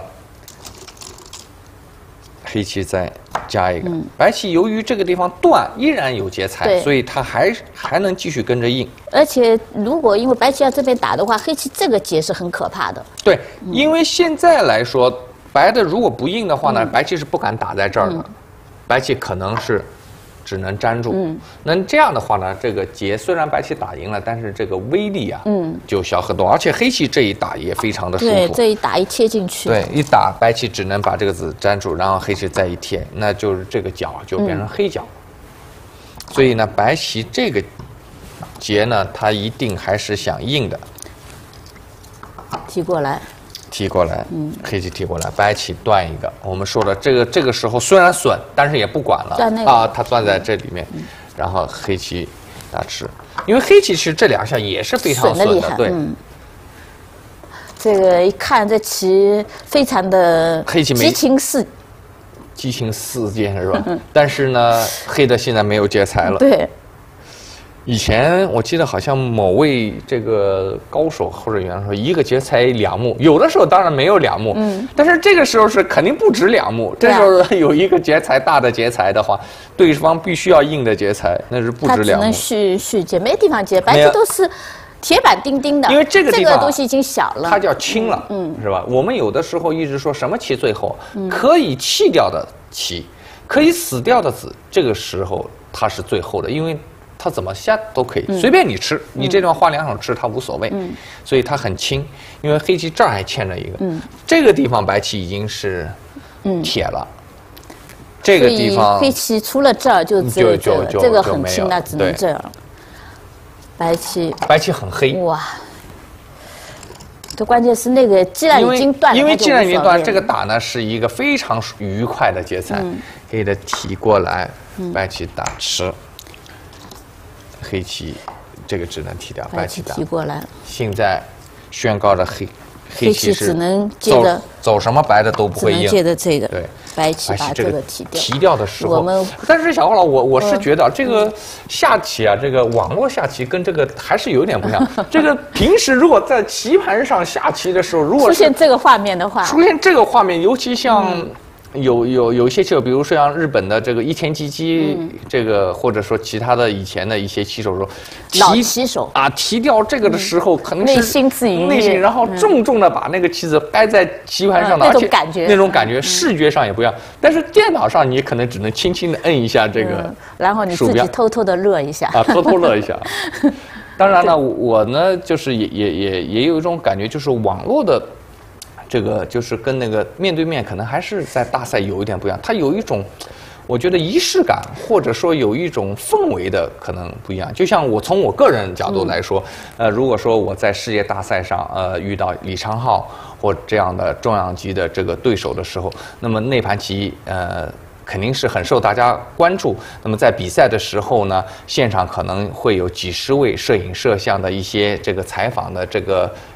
黑棋再加一个，嗯、白棋由于这个地方断依然有劫财，所以它还还能继续跟着应。 而且如果因为白棋要这边打的话，黑棋这个劫是很可怕的。 对，嗯、因为现在来说，白的如果不应的话呢，嗯、白棋是不敢打在这儿的，嗯、白棋可能是只能粘住。嗯，那这样的话呢，这个劫虽然白棋打赢了，但是这个威力啊，嗯，就小很多。而且黑棋这一打也非常的舒服。 对，这一打一贴进去。 对，一打白棋只能把这个子粘住，然后黑棋再一贴，那就是这个角就变成黑角。嗯、所以呢，白棋这个劫呢，它一定还是想硬的。 提过来。 提过来，嗯，黑棋提过来，白棋断一个。我们说了，这个这个时候虽然损，但是也不管了、那个、啊，它断在这里面，嗯、然后黑棋打吃，因为黑棋其实这两下也是非常损的，对。嗯、 这个一看这棋非常的黑棋激情四， 激情四溅是吧？嗯、但是呢，黑的现在没有劫财了。 对。 以前我记得好像某位这个高手或者员说一个劫财两目，有的时候当然没有两目，嗯，但是这个时候是肯定不止两目。这时候有一个劫财大的劫财的话，对方必须要硬的劫财，那是不止两目。他只能续续劫，没地方劫，白棋都是铁板钉钉的。 因为这个地方这个东西已经小了， 它叫轻了，嗯，是吧？我们有的时候一直说什么棋最后可以弃掉的棋，可以死掉的子，这个时候它是最后的，因为。它怎么下都可以，嗯、随便你吃，你这地方花两手吃它无所谓，嗯、所以它很轻。因为黑棋这儿还欠着一个，嗯、这个地方白棋已经是铁了，嗯、这个地方黑棋除了这儿就只有这个，这个很轻，那只能这样。白棋白棋很黑哇，这关键是那个既然已经断了， 因为既然已经断，这个打呢是一个非常愉快的劫财，嗯、黑的提过来，白棋打吃。黑棋这个只能提掉，白棋提过来。 现在宣告着黑黑棋是只能接着走什么白的都不会赢， 接着这个对白棋把这个提掉。 提掉的时候，我们但是小花老我我是觉得这个下棋啊，这个网络下棋跟这个还是有点不一样。这个平时如果在棋盘上下棋的时候，如果出现这个画面的话， 出现这个画面，尤其像。有有有一些棋手，比如说像日本的这个伊田基基，嗯、这个或者说其他的以前的一些棋手说， 老棋手啊，提掉这个的时候，嗯、可能是内心自愉内心，然后重重的把那个棋子掰在棋盘上的， 嗯、那种感觉， 那种感觉，视觉上也不一样。但是电脑上你可能只能轻轻的摁一下这个，嗯， 然后你自己偷偷的乐一下啊，偷偷乐一下。当然呢，我呢就是也也也也有一种感觉，就是网络的。这个就是跟那个面对面可能还是在大赛有一点不一样，它有一种，我觉得仪式感，或者说有一种氛围的可能不一样。就像我从我个人角度来说，嗯、呃，如果说我在世界大赛上呃遇到李昌镐或这样的重量级的这个对手的时候，那么那盘棋呃。肯定是很受大家关注。那么在比赛的时候呢，现场可能会有几十位摄影摄像的一些这个采访的这个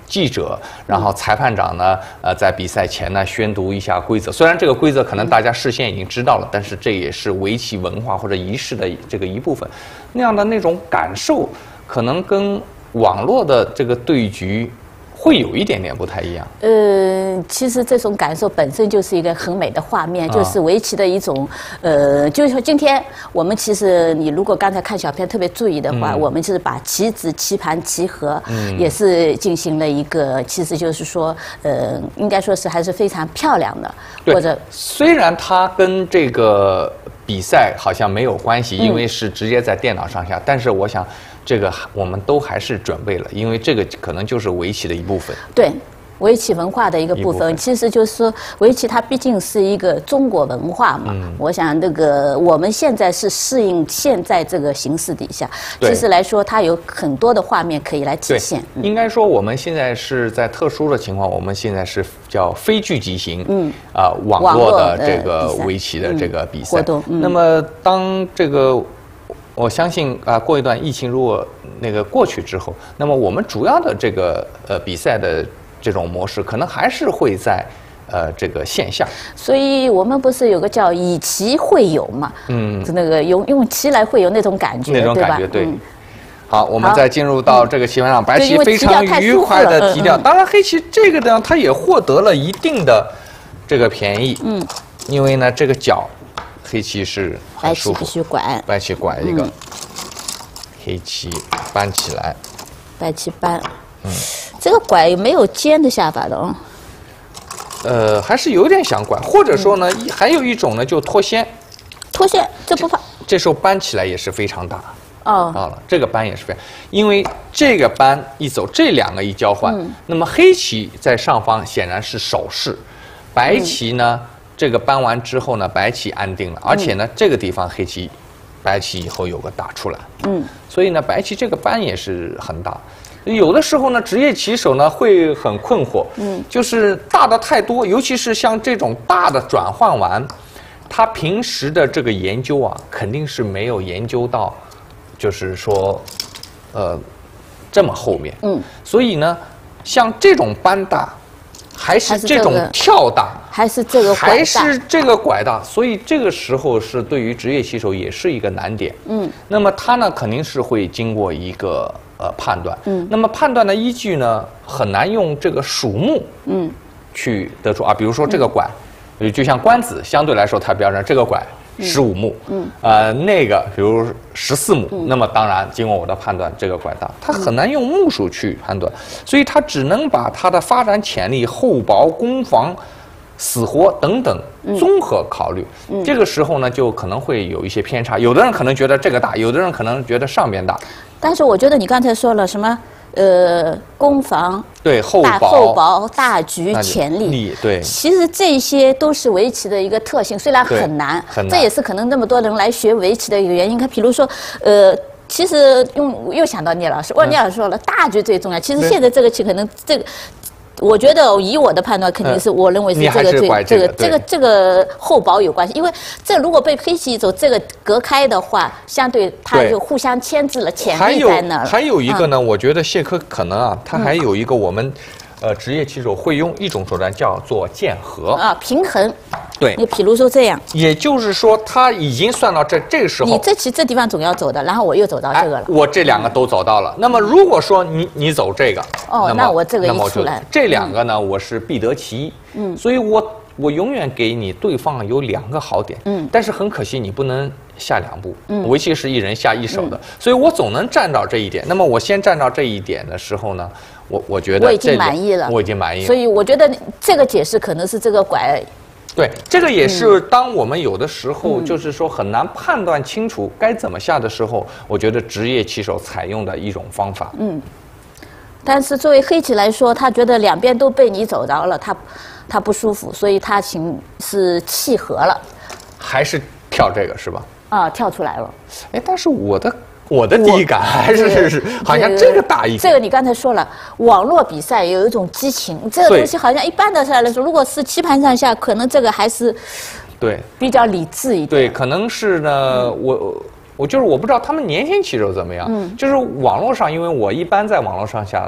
记者，然后裁判长呢，呃，在比赛前呢宣读一下规则。虽然这个规则可能大家事先已经知道了，但是这也是围棋文化或者仪式的这个一部分。那样的那种感受，可能跟网络的这个对局会有一点点不太一样。 呃，其实这种感受本身就是一个很美的画面，就是围棋的一种，呃，就是说今天我们其实你如果刚才看小片特别注意的话，嗯、我们就是把棋子、棋盘、棋盒，嗯、也是进行了一个，其实就是说，呃，应该说是还是非常漂亮的。或者虽然它跟这个比赛好像没有关系，因为是直接在电脑上下，嗯、但是我想。这个我们都还是准备了，因为这个可能就是围棋的一部分。 对，围棋文化的一个部分，部分其实就是说，围棋它毕竟是一个中国文化嘛。嗯、我想那个我们现在是适应现在这个形势底下，其实来说它有很多的画面可以来体现。 嗯、应该说我们现在是在特殊的情况，我们现在是叫非聚集型，嗯啊、呃、网络的这个围棋的这个比赛。嗯、活动。嗯、那么当这个。我相信啊，过一段疫情如果那个过去之后，那么我们主要的这个呃比赛的这种模式，可能还是会在呃这个线下。 所以我们不是有个叫以棋会友嘛？嗯，那个用用棋来会有那种感觉， 那种感觉对。 嗯、 好，我们再进入到这个棋盘上，白棋非常愉快的提掉。当然，黑棋这个呢，它也获得了一定的这个便宜。嗯，因为呢这个角。黑棋是很舒服， 白棋必须拐， 白棋拐一个，嗯、黑棋搬起来， 白棋搬，嗯，这个拐没有尖的下法的哦。 呃，还是有点想拐，或者说呢，嗯、还有一种呢，就脱先。 脱先，这不怕。 这时候搬起来也是非常大。 哦。 到了，这个搬也是非常，因为这个搬一走，这两个一交换，嗯、那么黑棋在上方显然是守势，白棋呢？嗯这个搬完之后呢，白棋安定了，而且呢，嗯、这个地方黑棋，白棋以后有个打出来，嗯，所以呢，白棋这个搬也是很大。有的时候呢，职业棋手呢会很困惑，嗯，就是大的太多，尤其是像这种大的转换完，他平时的这个研究啊，肯定是没有研究到，就是说，呃，这么后面，嗯，所以呢，像这种搬大。还是这种跳大， 还是这个还是这个拐大，所以这个时候是对于职业棋手也是一个难点。嗯，那么他呢肯定是会经过一个呃判断。嗯，那么判断的依据呢很难用这个数目嗯去得出啊，比如说这个拐，嗯、就像官子相对来说它标准这个拐。十五目，嗯，呃，那个比如十四目，嗯、那么当然经过我的判断，这个拐大，它很难用目数去判断，嗯、所以它只能把它的发展潜力、厚薄、攻防、死活等等综合考虑。嗯、这个时候呢，就可能会有一些偏差。有的人可能觉得这个大，有的人可能觉得上边大。 但是我觉得你刚才说了什么？呃，攻防对厚薄、 厚薄、大局、潜力， 对， 其实这些都是围棋的一个特性，虽然很难， 很难， 这也是可能那么多人来学围棋的一个原因。看，比如说，呃，其实用又想到聂老师，哇，聂老师说了，大局最重要。其实现在这个棋可能这个。我觉得以我的判断，肯定是我认为是这个最这个这个这个厚薄有关系，因为这如果被黑棋一走，这个隔开的话，相对它就互相牵制了，潜力在那儿。 还有一个呢，我觉得谢科可能啊，他还有一个我们呃职业棋手会用一种手段叫做剑合啊，平衡。 对， 你比如说这样， 也就是说他已经算到这这个时候， 你这棋这地方总要走的，然后我又走到这个了， 哎、我这两个都走到了。那么如果说你你走这个， 哦，那, 那我这个一出来， 这两个呢，嗯、我是必得其一。嗯，所以我我永远给你对方有两个好点。嗯，但是很可惜你不能下两步。嗯，围棋是一人下一手的，嗯、所以我总能占到这一点。那么我先占到这一点的时候呢，我我觉得我已经满意了， 我已经满意了。 所以我觉得这个解释可能是这个拐。 对，这个也是当我们有的时候就是说很难判断清楚该怎么下的时候，我觉得职业棋手采用的一种方法。嗯， 但是作为黑棋来说，他觉得两边都被你走着了，他他不舒服，所以他请是契合了， 还是跳这个是吧？ 啊，跳出来了。 哎，但是我的。我的第一感还是是是，好像这个大一点。 这个你刚才说了，网络比赛有一种激情，这个东西好像一般的下来说，如果是棋盘上下，可能这个还是对比较理智一点。 对，可能是呢，嗯、我我就是我不知道他们年轻棋手怎么样。嗯，就是网络上，因为我一般在网络上下，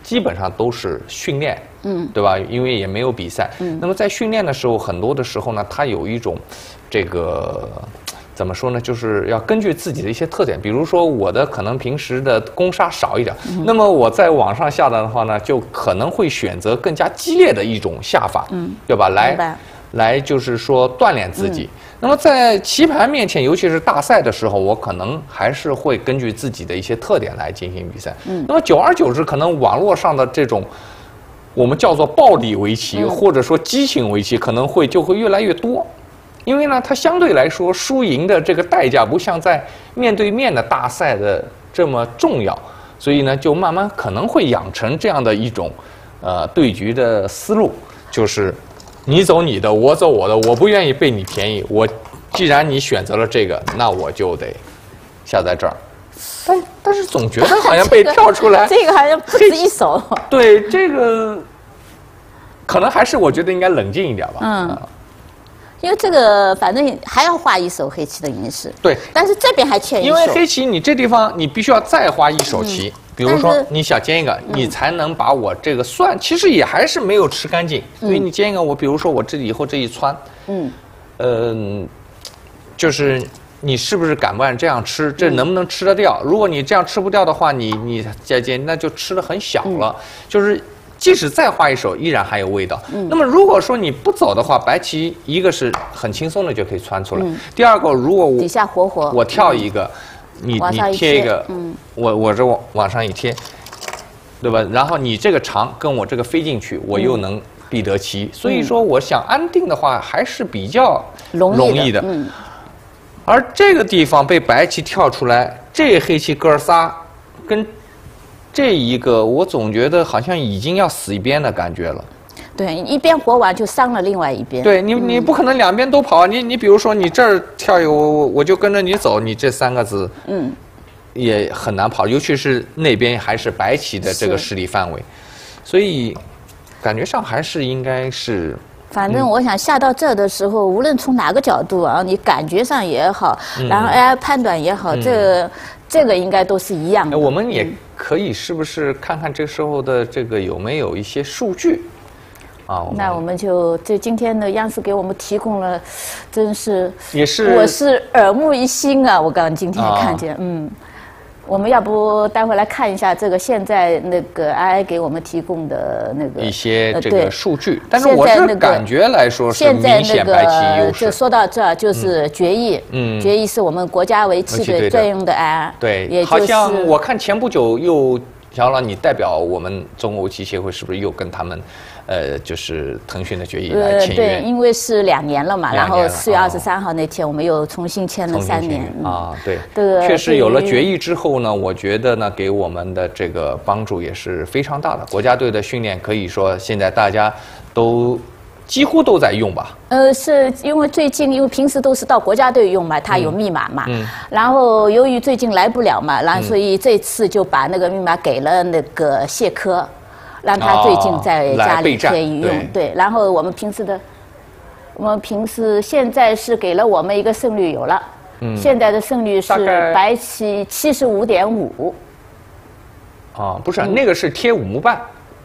基本上都是训练，嗯，对吧？因为也没有比赛，嗯，那么在训练的时候，很多的时候呢，它有一种这个。怎么说呢？就是要根据自己的一些特点，比如说我的可能平时的攻杀少一点，嗯、那么我在网上下单的话呢，就可能会选择更加激烈的一种下法，嗯，对吧？来，来就是说锻炼自己。嗯、那么在棋盘面前，尤其是大赛的时候，我可能还是会根据自己的一些特点来进行比赛。嗯，那么久而久之，可能网络上的这种我们叫做暴力围棋，嗯、或者说激情围棋，可能会就会越来越多。因为呢，它相对来说输赢的这个代价不像在面对面的大赛的这么重要，所以呢，就慢慢可能会养成这样的一种，呃，对局的思路，就是你走你的，我走我的，我不愿意被你便宜，我既然你选择了这个，那我就得下在这儿。但但是总觉得好像被跳出来， 这个、这个好像不止一手。 对，这个可能还是我觉得应该冷静一点吧。嗯。 因为这个反正还要画一手黑棋的赢势， 对， 但是这边还欠一手。 因为黑棋你这地方你必须要再画一手棋，嗯、比如说你想尖一个，嗯、你才能把我这个算，其实也还是没有吃干净。因为你尖一个，我比如说我这里以后这一穿，嗯，呃，就是你是不是敢不敢这样吃？这能不能吃得掉？如果你这样吃不掉的话，你你再尖那就吃得很小了，嗯、就是。即使再画一手，依然还有味道。嗯、那么如果说你不走的话，白棋一个是很轻松的就可以穿出来。嗯、第二个，如果我底下活活， 我跳一个，嗯、你你贴一个，嗯、我我这往往上一贴，对吧？然后你这个长跟我这个飞进去，我又能必得其。嗯、所以说，我想安定的话还是比较容易的。嗯、而这个地方被白棋跳出来，这黑棋哥仨跟。这一个我总觉得好像已经要死一边的感觉了。 对，一边活完就伤了另外一边。 对你，你不可能两边都跑啊！你你比如说你这儿跳一个，我我我就跟着你走，你这三个子，嗯，也很难跑，尤其是那边还是白棋的这个势力范围，所以感觉上还是应该是。 反正我想下到这儿的时候，无论从哪个角度啊，你感觉上也好，嗯、然后 A I 判断也好，嗯、这个这个应该都是一样的。 我们也可以是不是看看这时候的这个有没有一些数据啊？ 那我们就这今天的央视给我们提供了，真是也是我是耳目一新啊！我刚刚今天看见，啊、嗯。我们要不待会来看一下这个现在那个 A I 给我们提供的那个一些这个数据，但是我是感觉来说是明显白棋优势。 就说到这儿，就是决议，嗯，决议是我们国家围棋队专用的 A I， 对，也好像我看前不久又，小老你代表我们中国围棋协会是不是又跟他们？呃，就是腾讯的决议来签约， 对，因为是两年了嘛，然后四月二十三号那天我们又重新签了三年啊，对，对，确实有了决议之后呢，我觉得呢，给我们的这个帮助也是非常大的。国家队的训练可以说现在大家都几乎都在用吧？ 呃，是因为最近因为平时都是到国家队用嘛，它有密码嘛，嗯，然后由于最近来不了嘛，然后所以这次就把那个密码给了那个谢科。让他最近在家里可以用，对, 对。然后我们平时的，我们平时现在是给了我们一个胜率有了，嗯，现在的胜率是白棋七十五点五。 啊，不是，嗯、那个是贴五目半。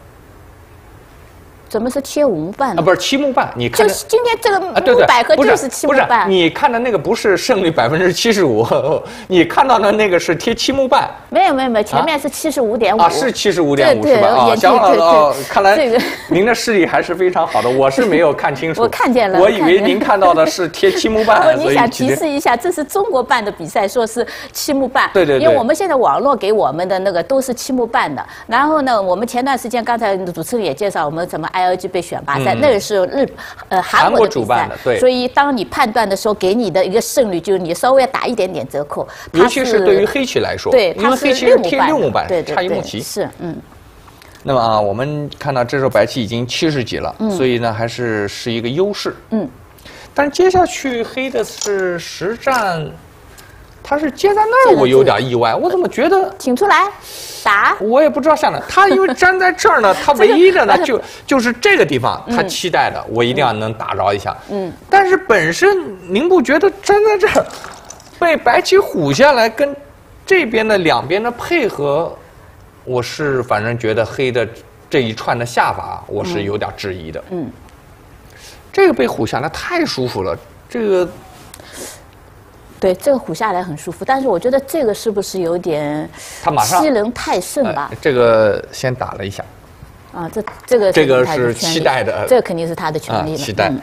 怎么是贴五目半啊？不是七目半，你看就是今天这个五百合就是七目半。 不是，你看的那个不是胜率百分之七十五，你看到的那个是贴七目半。 没有没有没有，前面是七十五点五。 啊，是七十五点五是吧？啊，行了哦，看来您的视力还是非常好的，我是没有看清楚。 我看见了， 我以为您看到的是贴七目半。 你想提示一下，这是中国办的比赛，说是七目半。 对对对。 因为我们现在网络给我们的那个都是七目半的。然后呢，我们前段时间刚才主持人也介绍，我们怎么 I L G 被选拔。在那个是日呃韩国的比赛， 对， 所以当你判断的时候，给你的一个胜率就是你稍微打一点点折扣。 尤其是对于黑棋来说， 对， 因为黑棋是贴六目半， 对对， 差一目棋是嗯。 那么啊，我们看到这时候白棋已经七十几了，嗯、所以呢还是是一个优势。嗯，但是接下去黑的是实战，他是接在那儿，我有点意外，我怎么觉得请出来。打我也不知道下哪，他因为站在这儿呢，他唯一的呢就就是这个地方，他期待的我一定要能打着一下。嗯，但是本身您不觉得站在这儿被白棋唬下来，跟这边的两边的配合， 我是反正觉得黑的这一串的下法，我是有点质疑的。 嗯，嗯这个被虎下来太舒服了，这个。 对，这个虎下来很舒服，但是我觉得这个是不是有点他马上欺人太甚吧、 呃？这个先打了一下。 啊，这这个这个是期待的， 这个肯定是他的权利了。 啊、期待。 嗯、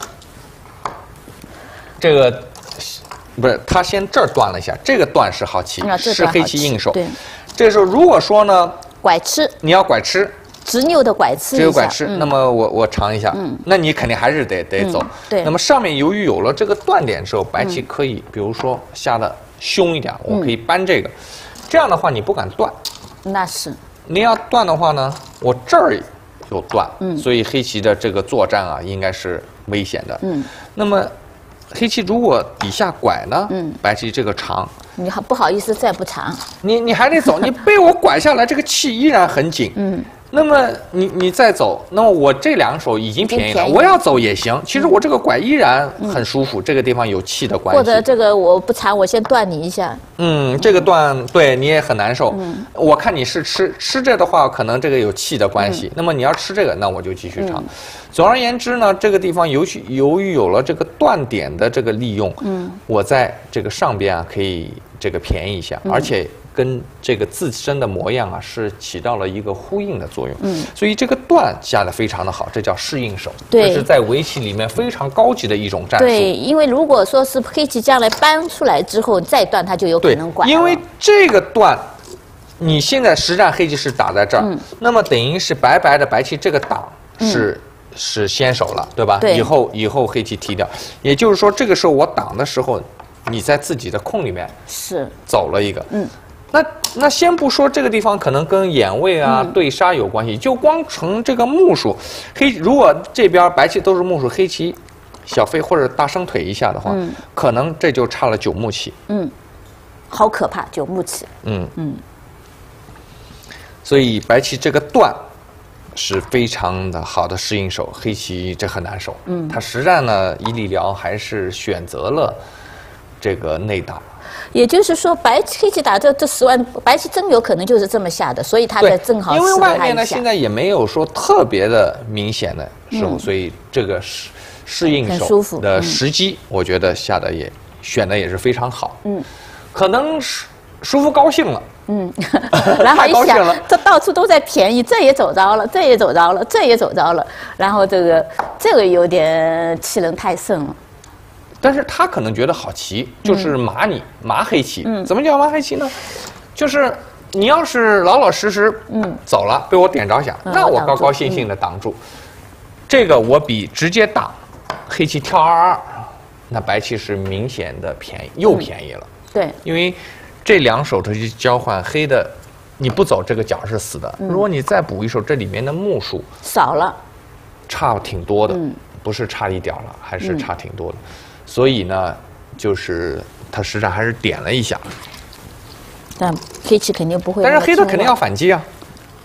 这个不是他先这儿断了一下，这个断是好棋， 啊、 是黑棋应手。 对， 这时候如果说呢， 拐吃， 你要拐吃。 执拗的拐吃， 只有拐吃，嗯、那么我我尝一下，嗯，那你肯定还是得得走， 嗯、对。 那么上面由于有了这个断点之后，白棋可以，比如说下的凶一点，嗯、我可以搬这个，这样的话你不敢断， 那是。 你要断的话呢，我这儿有断， 嗯， 所以黑棋的这个作战啊，应该是危险的， 嗯。 那么黑棋如果底下拐呢， 嗯， 白棋这个长， 你还不好意思再不长， 你你还得走，你被我拐下来，这个气依然很紧， 嗯。 那么你你再走，那么我这两手已经便宜了，我要走也行。其实我这个拐依然很舒服，嗯、这个地方有气的关系。 或者这个我不长，我先断你一下。 嗯，这个断对你也很难受。嗯、我看你是吃吃这的话，可能这个有气的关系。嗯、那么你要吃这个，那我就继续尝。嗯、总而言之呢，这个地方由于由于有了这个断点的这个利用，嗯，我在这个上边啊可以这个便宜一下，嗯、而且。跟这个自身的模样啊，是起到了一个呼应的作用。嗯，所以这个断下的非常的好，这叫适应手。 对， 这是在围棋里面非常高级的一种战术。 对，因为如果说是黑棋将来搬出来之后再断，它就有可能拐。 因为这个断，你现在实战黑棋是打在这儿，嗯、那么等于是白白的白棋这个挡是、嗯、是先手了，对吧？ 对。 以后以后黑棋踢掉，也就是说这个时候我挡的时候，你在自己的空里面是走了一个。 嗯。 那那先不说这个地方可能跟眼位啊、嗯、对杀有关系，就光从这个目数，黑如果这边白棋都是目数，黑棋小飞或者大升腿一下的话，嗯、可能这就差了九目棋。 嗯，好可怕，九目棋。 嗯嗯。所以白棋这个断是非常的好的适应手，黑棋这很难受。嗯，他实战呢，伊利辽还是选择了这个内打。 也就是说，白黑棋打这这十万，白棋真有可能就是这么下的，所以他才正好。 因为外面呢，现在也没有说特别的明显的时候，嗯、所以这个适适应手的时机，嗯、我觉得下的也选的也是非常好。嗯，可能是舒服高兴了。嗯， 然后一想，这到处都在便宜，这也走着了，这也走着了，这也走着了，然后这个这个有点欺人太甚了。 但是他可能觉得好棋，就是麻你、嗯、麻黑棋。嗯，怎么叫麻黑棋呢？就是你要是老老实实嗯走了，被我点着下，嗯、那我高高兴兴的挡住。嗯、这个我比直接挡黑棋跳二二，那白棋是明显的便宜，又便宜了。 嗯、对， 因为这两手它去交换，黑的你不走这个角是死的。嗯、如果你再补一手，这里面的目数少了， 差挺多的， 嗯、 不是差一点了，还是差挺多的。嗯所以呢，就是他实战还是点了一下， 但黑棋肯定不会。 但是黑的肯定要反击啊，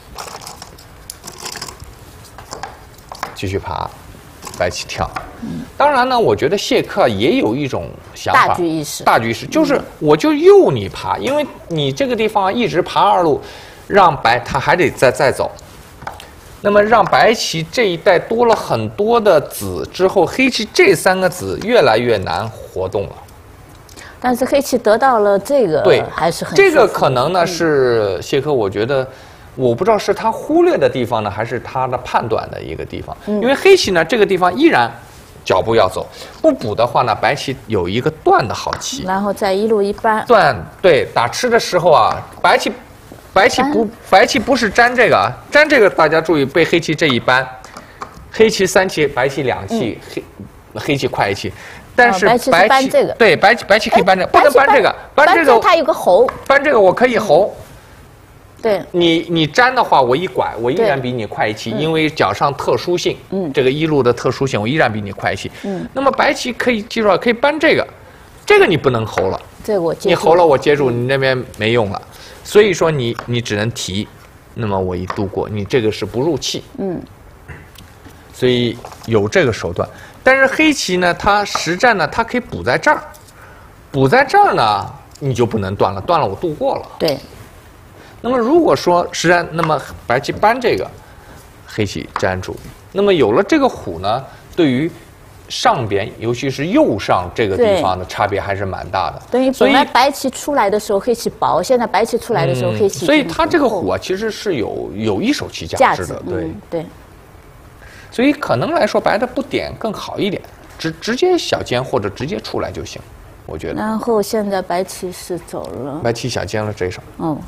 继续爬，白棋跳。嗯、当然呢，我觉得谢克也有一种想法， 大局意识， 大局意识就是我就诱你爬，因为你这个地方一直爬二路，让白他还得再再走。那么让白棋这一带多了很多的子之后，黑棋这三个子越来越难活动了。 但是黑棋得到了这个， 对， 还是很这个可能呢是谢克，我觉得我不知道是他忽略的地方呢，还是他的判断的一个地方。嗯、因为黑棋呢这个地方依然脚步要走，不补的话呢，白棋有一个断的好棋， 然后再一路一搬。 断对打吃的时候啊，白棋。白棋不，白棋不是粘这个啊，粘这个大家注意，被黑棋这一扳，黑棋三气，白棋两气，黑黑棋快一气，但是白棋对白棋白棋可以扳这个，不能扳这个，扳这个它有个侯， 扳这个我可以侯。 对， 你你粘的话，我一拐，我依然比你快一气，因为脚上特殊性，嗯，这个一路的特殊性，我依然比你快一气。嗯，那么白棋可以记住了，可以扳这个，这个你不能侯了， 这个我接住， 你侯了我接住，你那边没用了。所以说你你只能提，那么我一度过，你这个是不入气。嗯。所以有这个手段，但是黑棋呢，它实战呢，它可以补在这儿，补在这儿呢，你就不能断了，断了我度过了。 对。 那么如果说实战，那么白棋搬这个，黑棋粘住，那么有了这个虎呢，对于上边，尤其是右上这个地方的差别还是蛮大的。 等于本来白棋出来的时候黑棋薄，现在白棋出来的时候黑棋、嗯。 所以它这个虎啊，其实是有有一手棋价值的， 值对、 嗯、对。 所以可能来说，白的不点更好一点，直直接小尖或者直接出来就行，我觉得。 然后现在白棋是走了， 白棋小尖了这一手。 哦。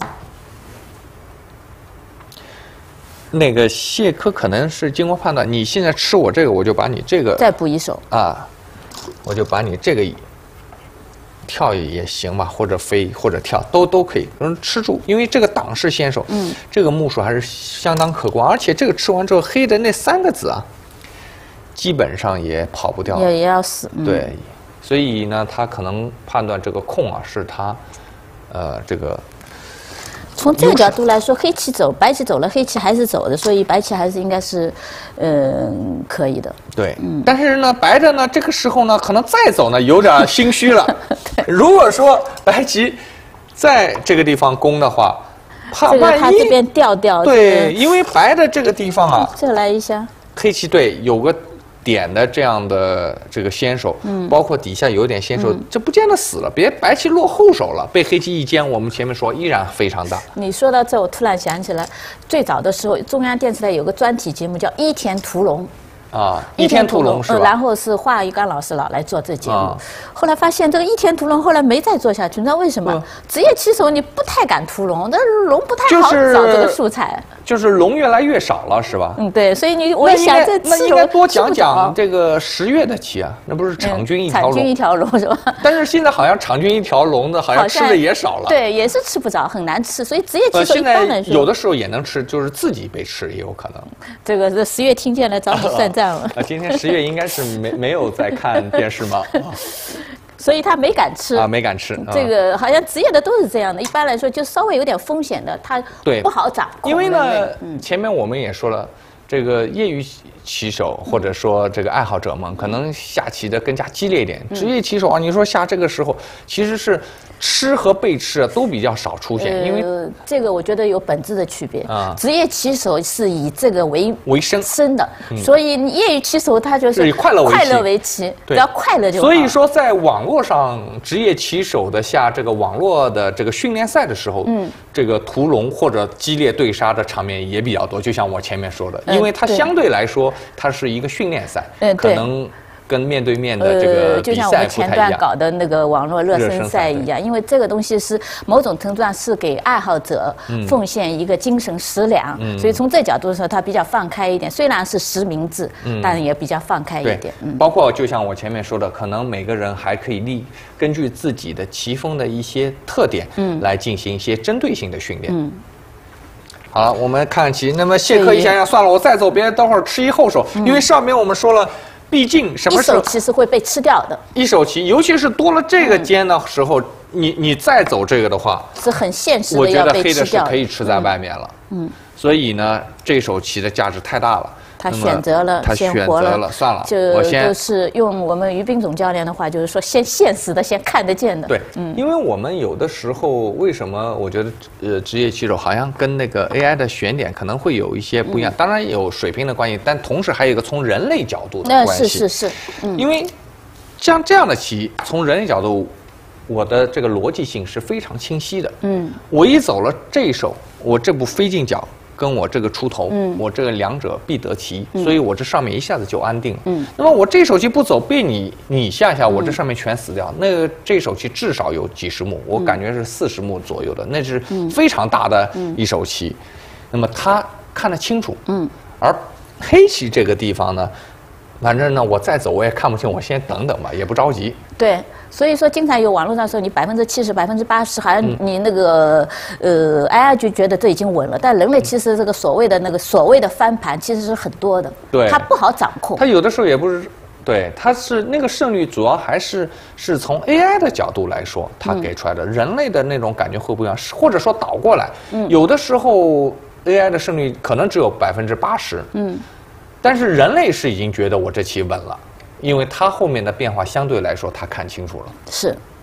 那个谢科可能是经过判断，你现在吃我这个，我就把你这个再补一手啊，我就把你这个跳也行吧，或者飞或者跳都都可以，嗯，吃住，因为这个挡是先手，嗯，这个目数还是相当可观，而且这个吃完之后，黑的那三个子啊，基本上也跑不掉， 也也要死， 嗯、对，所以呢，他可能判断这个空啊是他，呃，这个。 从这个角度来说，黑棋走，白棋走了，黑棋还是走的，所以白棋还是应该是，嗯、呃，可以的。 对，嗯。但是呢，白的呢，这个时候呢，可能再走呢，有点心虚了。如果说白棋在这个地方攻的话，怕万一他这边掉掉。 对，因为白的这个地方啊， 再来一下。 黑棋对有个点的这样的这个先手，嗯，包括底下有点先手，嗯、这不见得死了，别白棋落后手了，被黑棋一尖，我们前面说依然非常大。 你说到这，我突然想起来，最早的时候，中央电视台有个专题节目叫《伊田屠龙》。 啊，倚天屠龙是吧？ 然后是华玉刚老师老来做这节目，啊、后来发现这个倚天屠龙后来没再做下去，你知道为什么？嗯、职业棋手你不太敢屠龙，但是龙不太好找这个素材。 就是龙越来越少了，是吧？ 嗯，对，所以你我想这那应该多讲讲这个十月的棋啊，那不是场均一条龙， 场均一条龙是吧？ 但是现在好像场均一条龙的，好像吃的也少了。 对，也是吃不着，很难吃。所以职业棋手一般来说，有的时候也能吃，就是自己被吃也有可能。 这个这十月听见了找你算账了。 啊，今天十月应该是没没有在看电视吗？ 所以他没敢吃啊，没敢吃。 这个好像职业的都是这样的，一般来说就稍微有点风险的，他不好掌控。 因为呢，前面我们也说了，这个业余棋手或者说这个爱好者们，可能下棋的更加激烈一点。职业棋手啊，你说下这个时候其实是吃和被吃都比较少出现，因为这个我觉得有本质的区别啊。职业棋手是以这个为为生生的，所以业余棋手他就是以快乐为快乐为棋，只要快乐就好。 所以说，在网络上职业棋手的下这个网络的这个训练赛的时候，嗯，这个屠龙或者激烈对杀的场面也比较多。就像我前面说的，因为它相对来说它是一个训练赛，嗯，可能。跟面对面的这个比赛不太一样，呃，就像我们前段搞的那个网络热身赛一样，因为这个东西是某种程度上是给爱好者奉献一个精神食粮，嗯、所以从这角度说，它比较放开一点。虽然是实名制，嗯、但也比较放开一点。 嗯、包括就像我前面说的，可能每个人还可以立根据自己的棋风的一些特点，嗯，来进行一些针对性的训练。嗯。好了，我们看棋。那么谢科一想想，算了，我再走，别等会儿吃一后手，嗯、因为上面我们说了。毕竟什么时候一手棋是会被吃掉的。 一手棋，尤其是多了这个尖的时候，嗯、你你再走这个的话， 是很现实的要被吃掉的。 我觉得黑的是可以吃在外面了。嗯，所以呢，这手棋的价值太大了。 他选择了， 他选择了，算了， 就我先就是用我们于斌总教练的话，就是说先现实的，先看得见的。 对，嗯，因为我们有的时候为什么我觉得呃职业棋手好像跟那个 A I 的选点可能会有一些不一样，嗯、当然有水平的关系，但同时还有一个从人类角度的关系。 那是是是， 嗯，因为像这样的棋，从人类角度，我的这个逻辑性是非常清晰的。嗯，我一走了这一手，我这步飞进角。跟我这个出头，嗯、我这个两者必得其，嗯、所以我这上面一下子就安定了。嗯、那么我这手棋不走，被你你下下，我这上面全死掉。嗯、那个这手棋至少有几十目，我感觉是四十目左右的，那是非常大的一手棋。嗯、那么他看得清楚，嗯，而黑棋这个地方呢，反正呢我再走我也看不清，我先等等吧，也不着急。 对。所以说，经常有网络上说你百分之七十、百分之八十，好像你那个、嗯、呃 A I 就觉得这已经稳了，但人类其实这个所谓的那个所谓的翻盘其实是很多的， 对， 它不好掌控。 它有的时候也不是，对，它是那个胜率主要还是是从 A I 的角度来说，它给出来的。嗯、人类的那种感觉会不一样，或者说倒过来，嗯、有的时候 A I 的胜率可能只有百分之八十，嗯，但是人类是已经觉得我这棋稳了。因为它后面的变化相对来说，他看清楚了。 是，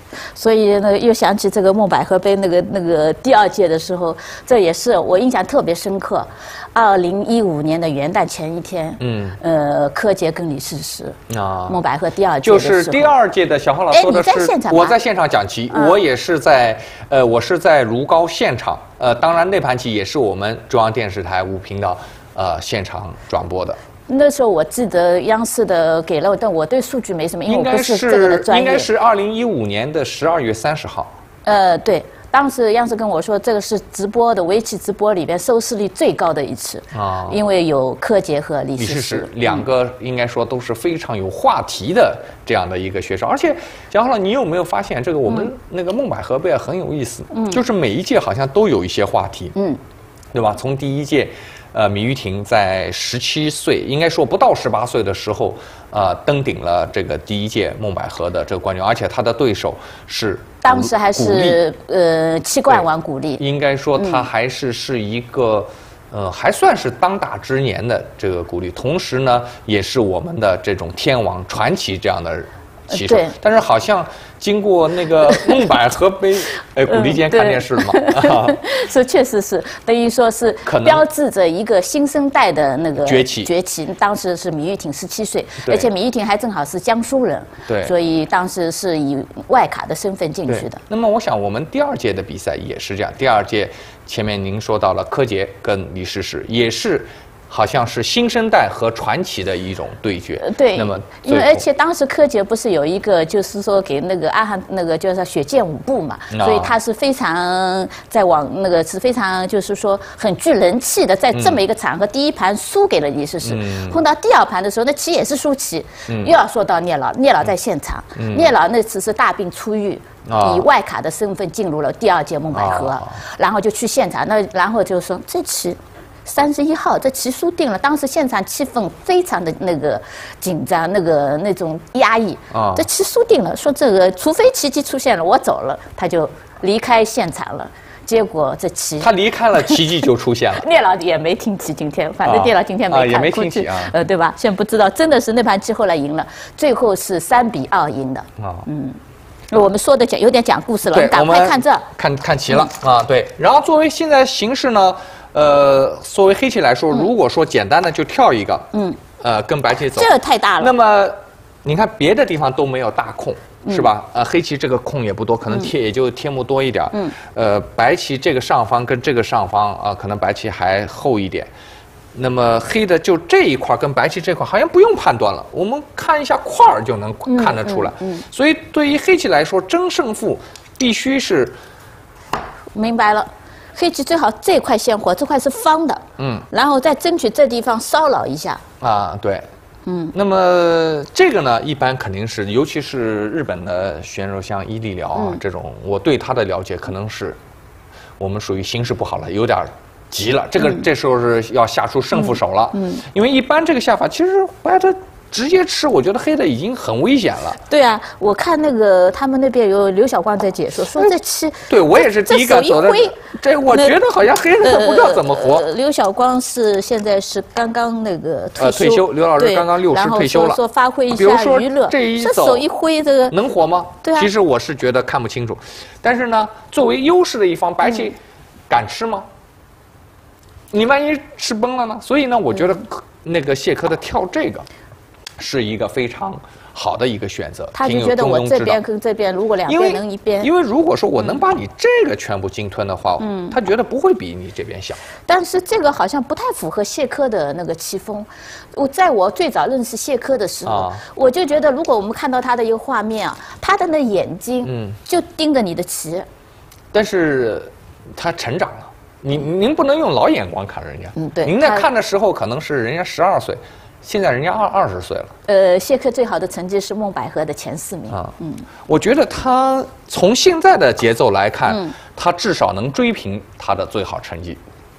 所以呢，又想起这个梦百合杯那个那个第二届的时候，这也是我印象特别深刻。二零一五年的元旦前一天，嗯，呃，柯洁跟李世石啊，梦百合第二届就是第二届的小黄老说的是，我在现场讲棋，嗯、我也是在呃，我是在如皋现场，呃，当然那盘棋也是我们中央电视台五频道呃现场转播的。 那时候我记得央视的给了，但我对数据没什么，因为我不是这个的专业。 应该是二零一五年的十二月三十号。 呃，对。当时央视跟我说，这个是直播的围棋直播里边收视率最高的一次啊，因为有柯洁和李世石两个，应该说都是非常有话题的这样的一个选手。而且，蒋浩老，你有没有发现这个我们那个梦百合杯很有意思？嗯，就是每一届好像都有一些话题，嗯，对吧？从第一届，呃，芈玉婷在十七岁，应该说不到十八岁的时候，呃，登顶了这个第一届梦百合的这个冠军，而且他的对手是。 当时还是呃七冠王古力， 应该说他还是是一个，嗯、呃，还算是当打之年的这个古力，同时呢，也是我们的这种天王传奇这样的棋手。但是好像经过那个梦百合杯，哎，古力今天看电视了吗？ 这确实是等于说是标志着一个新生代的那个崛起。 崛起，当时是芈玉婷十七岁，而且芈玉婷还正好是江苏人， 对， 所以当时是以外卡的身份进去的。 那么我想，我们第二届的比赛也是这样。第二届前面您说到了柯洁跟李世石，也是。好像是新生代和传奇的一种对决。 对， 那么因为而且当时柯洁不是有一个，就是说给那个阿汉那个叫做血溅舞步嘛，啊、所以他是非常在往那个是非常就是说很具人气的，在这么一个场合，第一盘输给了李世石，嗯、碰到第二盘的时候，那棋也是输棋，嗯、又要说到聂老，聂老在现场，嗯、聂老那次是大病初愈。以外卡的身份进入了第二届梦百合，啊、然后就去现场，那然后就说这棋。三十一号，这棋输定了。当时现场气氛非常的那个紧张，那个那种压抑。啊，这棋输定了，说这个除非奇迹出现了，我走了，他就离开现场了。结果这棋他离开了，奇迹就出现了。 聂老也没听棋，今天反正聂老今天没看， 啊、也没听棋啊， 呃，对吧？现在不知道，真的是那盘棋后来赢了，最后是三比二赢的。啊，嗯。我们说的讲有点讲故事了，我们赶快看这， 看看棋了、嗯、啊！对，然后作为现在形势呢，呃，作为黑棋来说，嗯、如果说简单的就跳一个，嗯，呃，跟白棋走， 这个太大了。 那么你看别的地方都没有大空，嗯、是吧？呃，黑棋这个空也不多，可能贴也就贴目多一点。嗯，呃，白棋这个上方跟这个上方啊、呃，可能白棋还厚一点。那么黑的就这一块跟白棋这块好像不用判断了，我们看一下块儿就能看得出来。嗯嗯嗯、所以对于黑棋来说，争胜负必须是明白了。黑棋最好这块先活，这块是方的，嗯，然后再争取这地方骚扰一下。 啊，对，嗯。那么这个呢，一般肯定是，尤其是日本的选手，像伊利辽啊、嗯、这种，我对他的了解可能是我们属于形势不好了，有点。急了，这个、嗯、这时候是要下出胜负手了。嗯，因为一般这个下法，其实白的直接吃，我觉得黑的已经很危险了。 对啊，我看那个他们那边有刘晓光在解说，说这棋， 对我也是第一个走的。这我觉得好像黑的不知道怎么活。 呃、刘晓光是现在是刚刚那个退休，呃、 退休，刘老师刚刚六十退休了。 然后说说发挥一下娱乐， 这一走， 这手一挥，这个能活吗？ 对啊。 其实我是觉得看不清楚，但是呢，作为优势的一方，白棋敢吃吗？你万一吃崩了呢？所以呢，我觉得那个谢科的跳这个是一个非常好的一个选择。 他就觉得我这边跟这边如果两边能一边， 因为如果说我能把你这个全部鲸吞的话，嗯，他觉得不会比你这边小。 但是这个好像不太符合谢科的那个棋风。我在我最早认识谢科的时候，啊、我就觉得如果我们看到他的一个画面啊，他的那眼睛，嗯，就盯着你的棋。 但是他成长了。您您不能用老眼光看人家， 嗯，对。 您在看的时候可能是人家十二岁，现在人家二二十岁了。 呃，谢科最好的成绩是孟百合的前四名啊。 嗯，我觉得他从现在的节奏来看，嗯、他至少能追平他的最好成绩。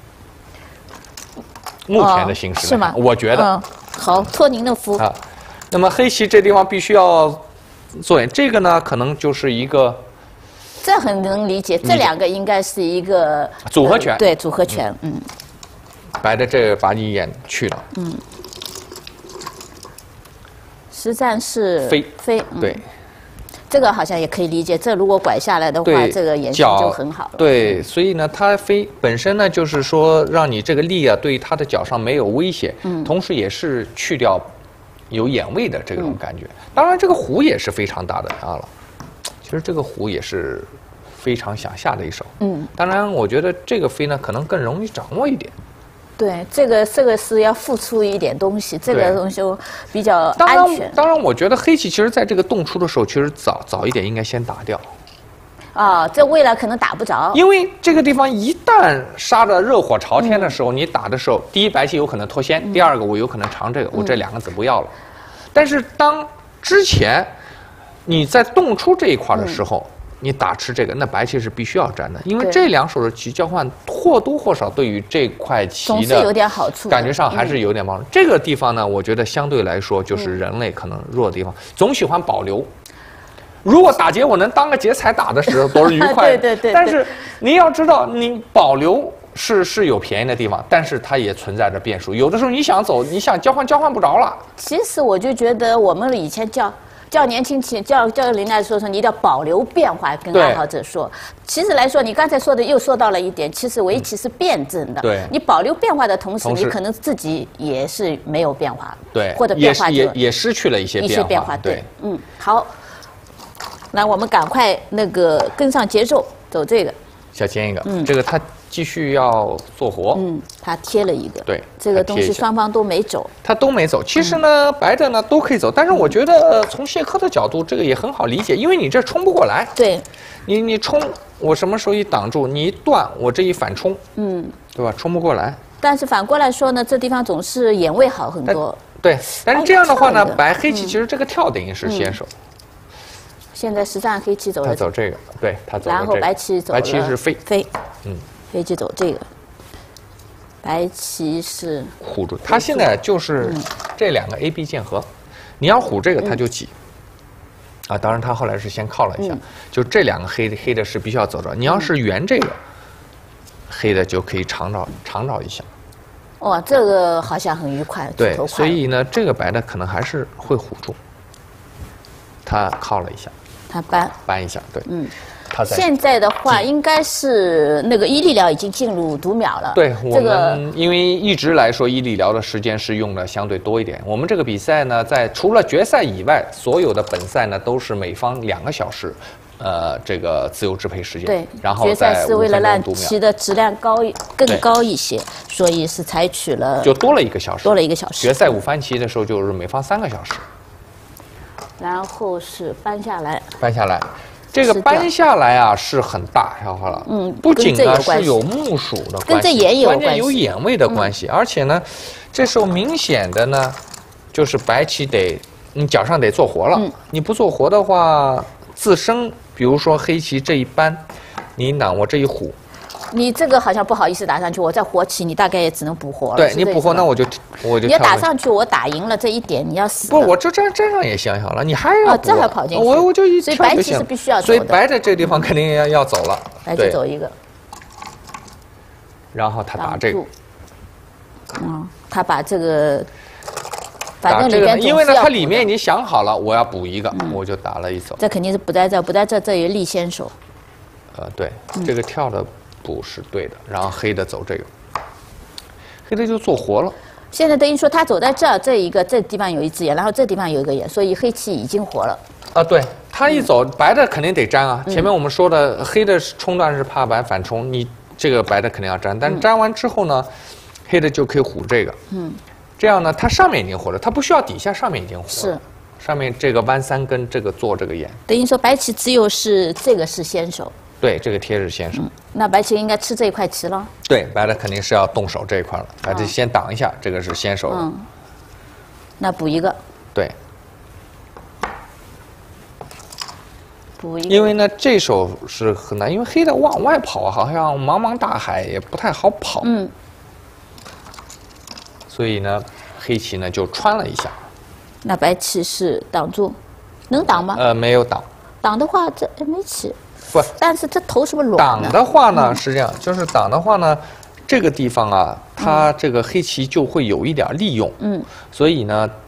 目前的形势、哦、 是吗？ 我觉得、 嗯、好，托您的福啊。 那么黑棋这地方必须要做，这个呢，可能就是一个。 这很能理解，这两个应该是一个组合拳， 呃、对组合拳，嗯。 白的这个把你眼去了，嗯。 实战是飞飞， 对。 这个好像也可以理解。这如果拐下来的话， 对这个眼睛就很好了。 对，所以呢，它飞本身呢，就是说让你这个力啊，对它的脚上没有威胁，嗯，同时也是去掉有眼位的这种感觉。嗯、当然，这个虎也是非常大的啊了。其实这个虎也是非常想下的一手。嗯，当然，我觉得这个飞呢，可能更容易掌握一点。 对，这个这个是要付出一点东西，这个东西比较安全。 当然，我觉得黑棋其实在这个动出的时候，其实早早一点应该先打掉。 啊、哦，这未来可能打不着。 因为这个地方一旦杀的热火朝天的时候，嗯、你打的时候，第一白棋有可能脱先，嗯、第二个我有可能长这个，我这两个子不要了。嗯、但是当之前你在动出这一块的时候。嗯你打吃这个，那白棋是必须要粘的，因为这两手的棋交换或多或少对于这块棋的总是有点好处， 感觉上还是有点帮助。嗯、这个地方呢，我觉得相对来说就是人类可能弱的地方，嗯、总喜欢保留。如果打劫我能当个劫财打的时候多是愉快的， 对对 对, 对。 但是你要知道，你保留是是有便宜的地方，但是它也存在着变数。有的时候你想走，你想交换交换不着了。 其实我就觉得我们以前叫。叫年轻棋，叫叫人家说说，你一定要保留变化，跟爱好者说。其实来说，你刚才说的又说到了一点，其实围棋是辩证的。 对。 你保留变化的同时，你可能自己也是没有变化。 对。 或者变化也也失去了一些变化。 一些变化，对。嗯，好。那我们赶快那个跟上节奏，走这个。 小尖一个，嗯，这个他继续要做活， 嗯，他贴了一个， 对， 这个东西双方都没走， 他都没走。其实呢，嗯、白的呢都可以走，但是我觉得从谢科的角度，这个也很好理解，因为你这冲不过来， 对， 你你冲，我什么时候一挡住，你一断，我这一反冲，嗯，对吧？冲不过来。 但是反过来说呢，这地方总是眼位好很多， 对。但是这样的话呢，白黑棋其实这个跳等于是先手。 嗯现在实战黑棋走了， 他走这个，对他走了这个， 然后白棋走了， 白棋是飞飞，嗯，黑棋走这个，白棋是虎住。他现在就是这两个 A B 键合，你要虎这个他就挤，啊，当然他后来是先靠了一下，就这两个黑黑的是必须要走着，你要是圆这个，黑的就可以长着长着一下。 哇，这个好像很愉快， 对，所以呢，这个白的可能还是会虎住，他靠了一下。 他搬搬一下，对，嗯， 他现在的话应该是那个伊利疗已经进入读秒了。 对，我这个们因为一直来说伊利疗的时间是用的相对多一点。我们这个比赛呢，在除了决赛以外，所有的本赛呢都是每方两个小时，呃，这个自由支配时间。 对， 然后决赛是为了让棋的质量高更高一些，所以是采取了就多了一个小时， 多了一个小时。 决赛五番棋的时候就是每方三个小时。 然后是搬下来， 搬下来，这个搬下来啊是很大，小花了。嗯，不仅呢是有目数的关系， 跟这眼有关系， 关键有眼位的关系，而且呢，这时候明显的呢，就是白棋得你脚上得做活了，你不做活的话，自身比如说黑棋这一搬，你挡我这一虎。 你这个好像不好意思打上去，我再活棋，你大概也只能补活了。 对你补活，那我就我就你要打上去，我打赢了这一点，你要死。 不，我这站站上也行好了，你还要这还跑进去， 我我就一所以白棋是必须要走的。 所以白的这个地方肯定要要走了， 白棋走一个， 然后他打这个， 嗯，他把这个，反正里面因为呢，它里面已经想好了，我要补一个，我就打了一走。 这肯定是不在这，不在这，这也立先手。 呃，对，这个跳的。补是对的，然后黑的走这个，黑的就做活了。 现在等于说他走在这儿，这一个这地方有一只眼，然后这地方有一个眼，所以黑棋已经活了。 啊，对，他一走，嗯、白的肯定得粘啊。前面我们说的，黑的冲断是怕白反冲，你这个白的肯定要粘，但是粘完之后呢，黑的就可以虎这个。嗯，这样呢，它上面已经活了，它不需要底下，上面已经活了。 是。 上面这个弯三根，这个做这个眼。 等于说白棋只有是这个是先手。 对，这个贴是先手、嗯， 那白棋应该吃这一块棋了。 对，白的肯定是要动手这一块了，白的先挡一下，这个是先手的。嗯， 那补一个。 对， 补一个。 因为呢，这手是很难，因为黑的往外跑，好像茫茫大海也不太好跑。嗯。所以呢，黑棋呢就穿了一下。 那白棋是挡住，能挡吗？ 呃，没有挡。 挡的话，这没棋。 不， 但是这头是不是软的？挡的话呢、嗯、是这样，就是挡的话呢，这个地方啊，它这个黑棋就会有一点利用。嗯，所以呢，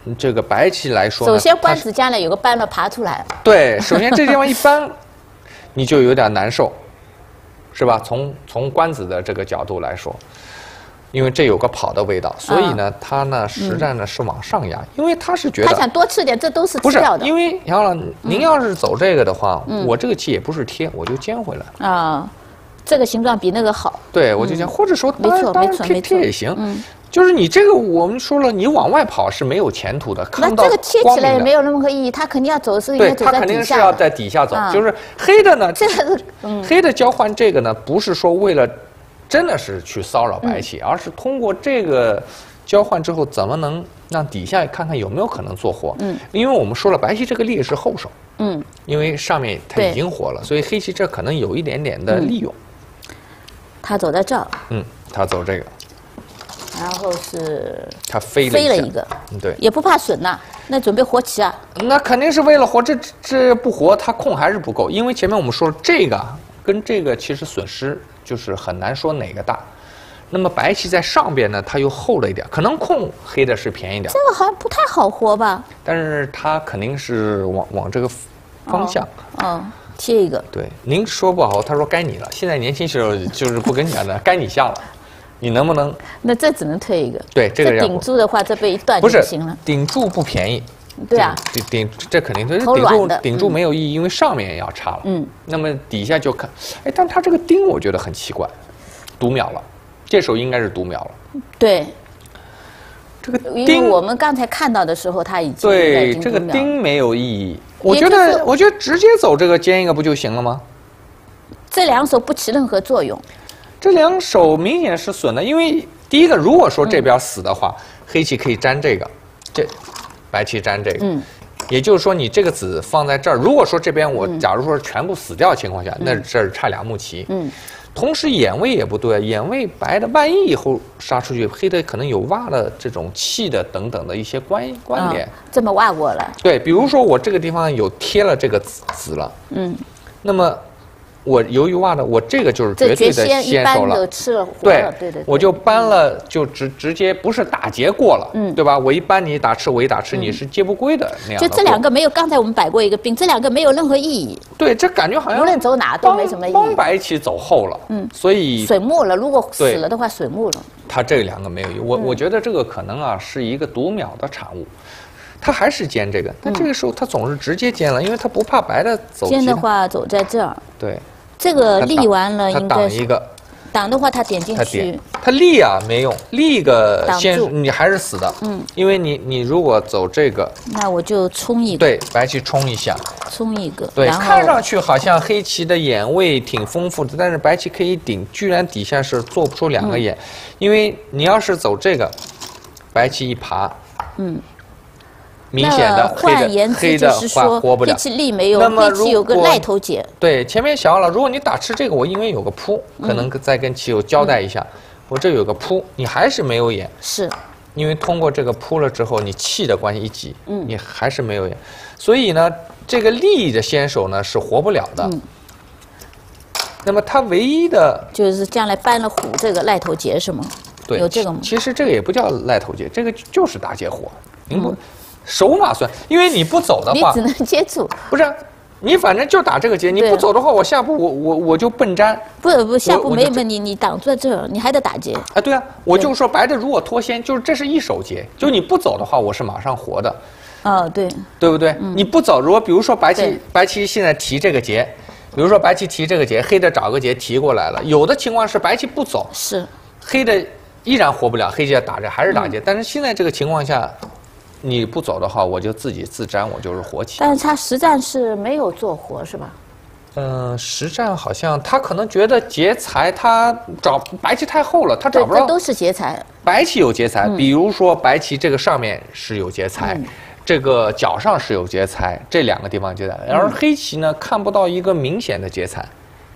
这个白棋来说呢， 首先官子将来有个扳了爬出来。 对，首先这地方一扳，你就有点难受，是吧？从从官子的这个角度来说。因为这有个跑的味道，所以呢，他呢实战呢是往上压，因为他是觉得他想多吃点，这都是不是吃掉的。 因为杨老，您要是走这个的话，我这个棋也不是贴，我就尖回来啊，这个形状比那个好。 对，我就尖，或者说没错当然贴没错没错贴也行，就是你这个我们说了，你往外跑是没有前途的， 那这个贴起来也没有那么个意义，他肯定要走是应该对， 走他肯定在底下。 是要在底下走，就是黑的呢， 这个是黑的交换这个呢，不是说为了。真的是去骚扰白棋，嗯、而是通过这个交换之后，怎么能让底下看看有没有可能做活？嗯，因为我们说了，白棋这个力是后手，嗯，因为上面它已经活了，所以黑棋这可能有一点点的利用。 嗯、他走在这儿， 嗯，他走这个， 然后是他飞了飞了一个， 对， 也不怕损呐，那准备活棋啊？ 那肯定是为了活，这这不活，他空还是不够，因为前面我们说了，这个跟这个其实损失。就是很难说哪个大，那么白棋在上边呢，它又厚了一点，可能空黑的是便宜点。 这个好像不太好活吧？ 但是它肯定是往往这个方向。 哦，哦贴一个。 对，您说不好，他说该你了。现在年轻时候就是不跟你讲的，该你下了，你能不能？ 那这只能退一个。 对，这个这顶住的话，这被一断就不行了。 顶住不便宜。 对啊， 顶顶这肯定，这顶住顶住没有意义，因为上面也要插了。嗯，那么底下就看，哎，但他这个丁我觉得很奇怪，读秒了，这时候应该是读秒了。 对， 这个丁，因为我们刚才看到的时候，他已经对这个丁没有意义。我觉得，我觉得直接走这个尖一个不就行了吗？ 这两手不起任何作用。 这两手明显是损的，因为第一个，如果说这边死的话，黑棋可以粘这个，这。白棋粘这个，嗯，也就是说你这个子放在这儿，如果说这边我假如说全部死掉的情况下，嗯、那这儿差俩目棋，嗯，同时眼位也不对，眼位白的万一以后杀出去，黑的可能有挖的这种气的等等的一些关关联、哦， 这么挖过来， 对，比如说我这个地方有贴了这个子子了，嗯，那么。我由于挖的，我这个就是绝对的先手了， 对对对， 我就搬了，就直直接不是打劫过了，嗯，对吧？我一搬你打吃，我一打吃，你是接不归的那样。 就这两个没有，刚才我们摆过一个兵，这两个没有任何意义。 对，这感觉好像无论走哪都没什么意义。 帮白棋走后了，嗯，所以水木了，如果死了的话，水木了。 他这两个没有意义，我我觉得这个可能啊是一个读秒的产物。他还是尖这个，但这个时候他总是直接尖了，因为他不怕白的走。 尖的话走在这儿。 对。 这个立完了，应该挡一个， 挡的话他点进去， 他立啊没用，立个先你还是死的，嗯，因为你你如果走这个， 那我就冲一个， 对，白棋冲一下， 冲一个， 对，看上去好像黑棋的眼位挺丰富的，但是白棋可以顶，居然底下是做不出两个眼，嗯、因为你要是走这个，白棋一爬，嗯。明显的黑的黑的话活不了， 黑棋力没有，黑棋有个赖头解。 对，前面小了，如果你打吃这个，我因为有个扑，可能再跟棋友交代一下，嗯、我这有个扑，你还是没有眼。 是， 因为通过这个扑了之后，你气的关系一挤，嗯，你还是没有眼，所以呢，这个力的先手呢是活不了的。嗯。那么他唯一的就是将来搬了虎这个赖头劫是吗？ 对， 有这个吗？ 其实这个也不叫赖头劫，这个就是大劫活。您不。嗯手哪算？因为你不走的话， 你只能接住。 不是，你反正就打这个劫，你不走的话，我下步我我我就笨粘。 不不，下步没问题，你挡在这儿，你还得打劫。 啊，对啊，我就是说白的，如果脱先，就是这是一手劫，就是你不走的话，我是马上活的。 哦，对， 对不对？嗯、你不走，如果比如说白棋白棋现在提这个劫，比如说白棋提这个劫，黑的找个劫提过来了，有的情况是白棋不走， 是黑的依然活不了，黑棋打着还是打劫，嗯、但是现在这个情况下。你不走的话，我就自己自粘，我就是活棋。 但是他实战是没有做活，是吧？ 嗯、呃，实战好像他可能觉得劫财，他找白棋太厚了，他找不到。 这都是劫财。 白棋有劫财，嗯、比如说白棋这个上面是有劫财，嗯、这个角上是有劫财，这两个地方劫财。嗯、而黑棋呢，看不到一个明显的劫财。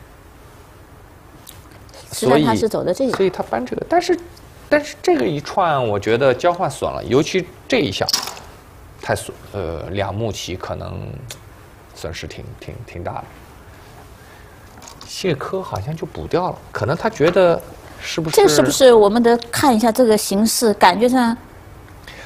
所以他是走的这个， 所以他搬这个，但是。但是这个一串，我觉得交换损了，尤其这一下，太损，呃，两目棋可能损失挺挺挺大的。谢科好像就补掉了，可能他觉得是不是？ 这是不是我们得看一下这个形势？感觉上，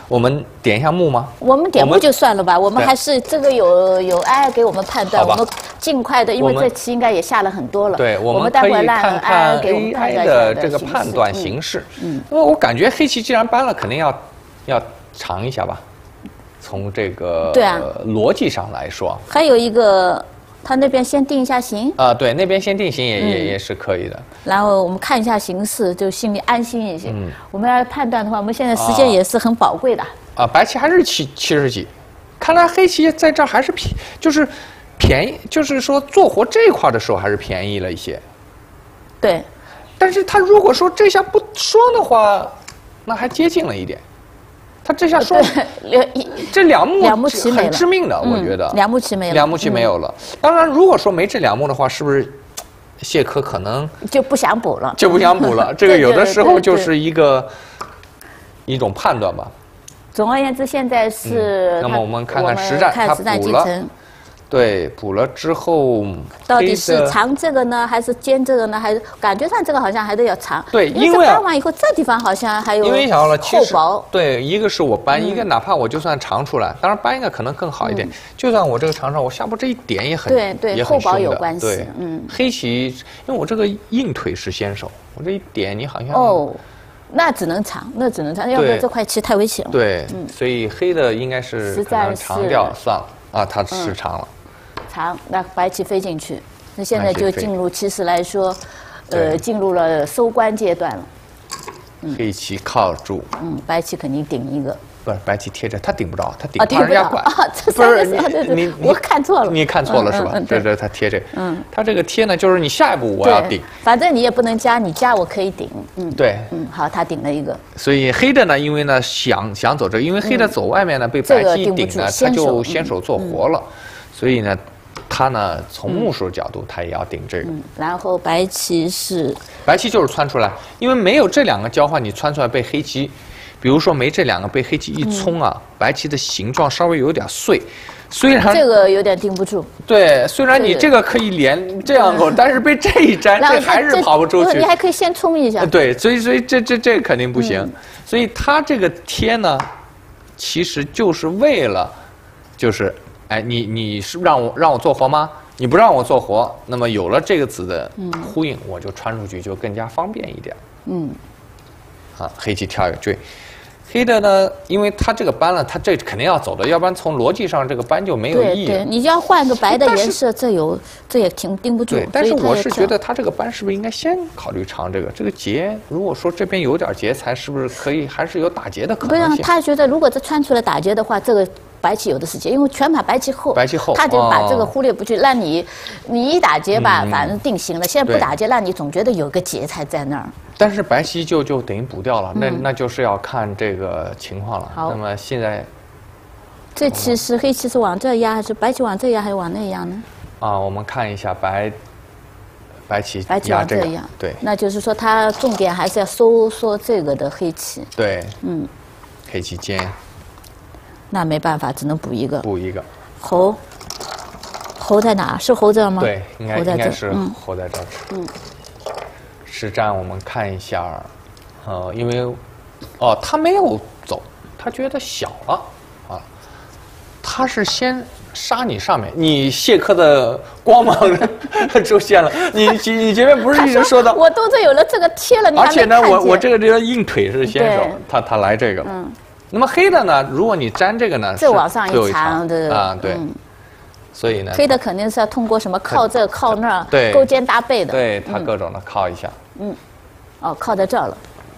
我们点一下目吗？ 我们点目就算了吧，我们对还是这个有有 A I 给我们判断， 好吧我们尽快的，因为我们这期应该也下了很多了。 对，我我们可以待会儿让看 A 看 I 给我们 A 判 I 断一的这个下形势判断嗯形势。 嗯， 因为我感觉黑棋既然搬了，肯定要要尝一下吧。从这个对啊呃逻辑上来说， 还有一个，他那边先定一下形， 啊、对，那边先定型也、 嗯也也是可以的。 然后我们看一下形势，就心里安心一些。 嗯我们要判断的话，我们现在时间也是很宝贵的。 啊，白棋还是七七十几，看来黑棋在这儿还是便，就是便宜，就是说做活这一块的时候还是便宜了一些。 对， 但是他如果说这下不双的话，那还接近了一点。他这下双， 对，一这两目两目齐没了很致命的，我嗯觉得。 两目齐没了两目齐没有了。当然，如果说没这两目的话，是不是谢科可能就不想补了。 就不想补了？这个对有的对对对时候就是一个一种判断吧。 总而言之，现在是它嗯那么我们看看我们实战它看实战补了进程。 对，补了之后， 到底黑的是长这个呢，还是尖这个呢？还是感觉上这个好像还得要长。因为这对因为啊搬完以后，这地方好像还有因为想了，其实厚薄。 对，一个是我搬， 嗯一个哪怕我就算长出来，当然搬一个可能更好一点。就算我这个长出来，我下部这一点也很对对也很厚薄凶的有关系对， 嗯黑棋，因为我这个硬腿是先手，我这一点你好像哦，那只能长，那只能长，要不然对这块棋太危险了。 对，所以黑的应该是可实在是能长掉算了啊，它时长了。 长，那白棋飞进去，那现在就白棋飞进入其实来说，呃， 对进入了收官阶段了。 黑棋靠住， 嗯，白棋肯定顶一个。 不是白棋贴着，他顶不着，他顶啊，顶不到怕人家管。 啊，这不是三个是，对对你对，我看错了。 你看错了是吧嗯嗯？ 这对这他贴这， 嗯， 他这个贴呢，就是你下一步我要对顶， 反正你也不能加，你加我可以顶。嗯， 对， 嗯，好，他顶了一个。 所以黑的呢，因为呢想想走这个，因为黑的走外面呢被这白个顶不住棋顶呢，他先手就先手做活了，所以呢，他呢从目数角度他也要顶这个， 嗯，然后白棋是白棋就是穿出来，因为没有这两个交换，你穿出来被黑棋，比如说没这两个被黑棋一冲啊，白棋的形状稍微有点碎，虽然这个有点顶不住。 对，虽然你对这个可以连这样走，但是被这一粘， 然后这还是这跑不出去不是你。还可以先冲一下呃。对，所以所以这这这肯定不行。 嗯所以它这个贴呢，其实就是为了，就是哎，你你是让我让我做活吗？你不让我做活，那么有了这个子的呼应，我就穿出去就更加方便一点。 嗯， 啊，黑棋跳一个追。黑的呢，因为它这个搬了，它这肯定要走的，要不然从逻辑上这个搬就没有意义了。 对对，你要换个白的但是颜色，这有这也挺盯不住对，。但是所以它也跳我是觉得它这个班是不是应该先考虑长这个？这个劫，如果说这边有点劫财，是不是可以还是有打劫的可不是能性？ 他觉得如果这穿出来打劫的话，这个白棋有的是劫，因为全盘白棋厚， 白棋厚他就把这个哦忽略不去，让你你一打劫吧， 嗯反正定型了。现在不对打劫，让你总觉得有个劫财在那儿。 但是白棋就就等于补掉了，那那就是要看这个情况了。 嗯好那么现在这棋是黑棋是往这压，还是白棋往这压，还是往那压呢？ 啊，我们看一下白白棋白棋压这个往这压，， 对那就是说它重点还是要收缩这个的黑棋。 对， 嗯， 黑棋尖那没办法，只能补一个。 补一个， 猴，猴在哪？是猴这吗？ 对，应该猴在这应该是嗯活在这儿。 嗯， 实战我们看一下，呃，因为哦，他没有走，他觉得小了啊，他是先杀你上面，你谢克的光芒出现了。你你你前面不是一直说的？ 我都这有了这个贴了，你还没而且呢， 看见我我这个这个硬腿是先手对， 他他来这个。 嗯。 那么黑的呢？如果你粘这个呢， 这是往上一最后长的啊，对。 嗯所以呢， 黑的肯定是要通过什么靠这靠那儿， 对勾肩搭背的。 对他各种的靠一下。 哦，靠在这儿了。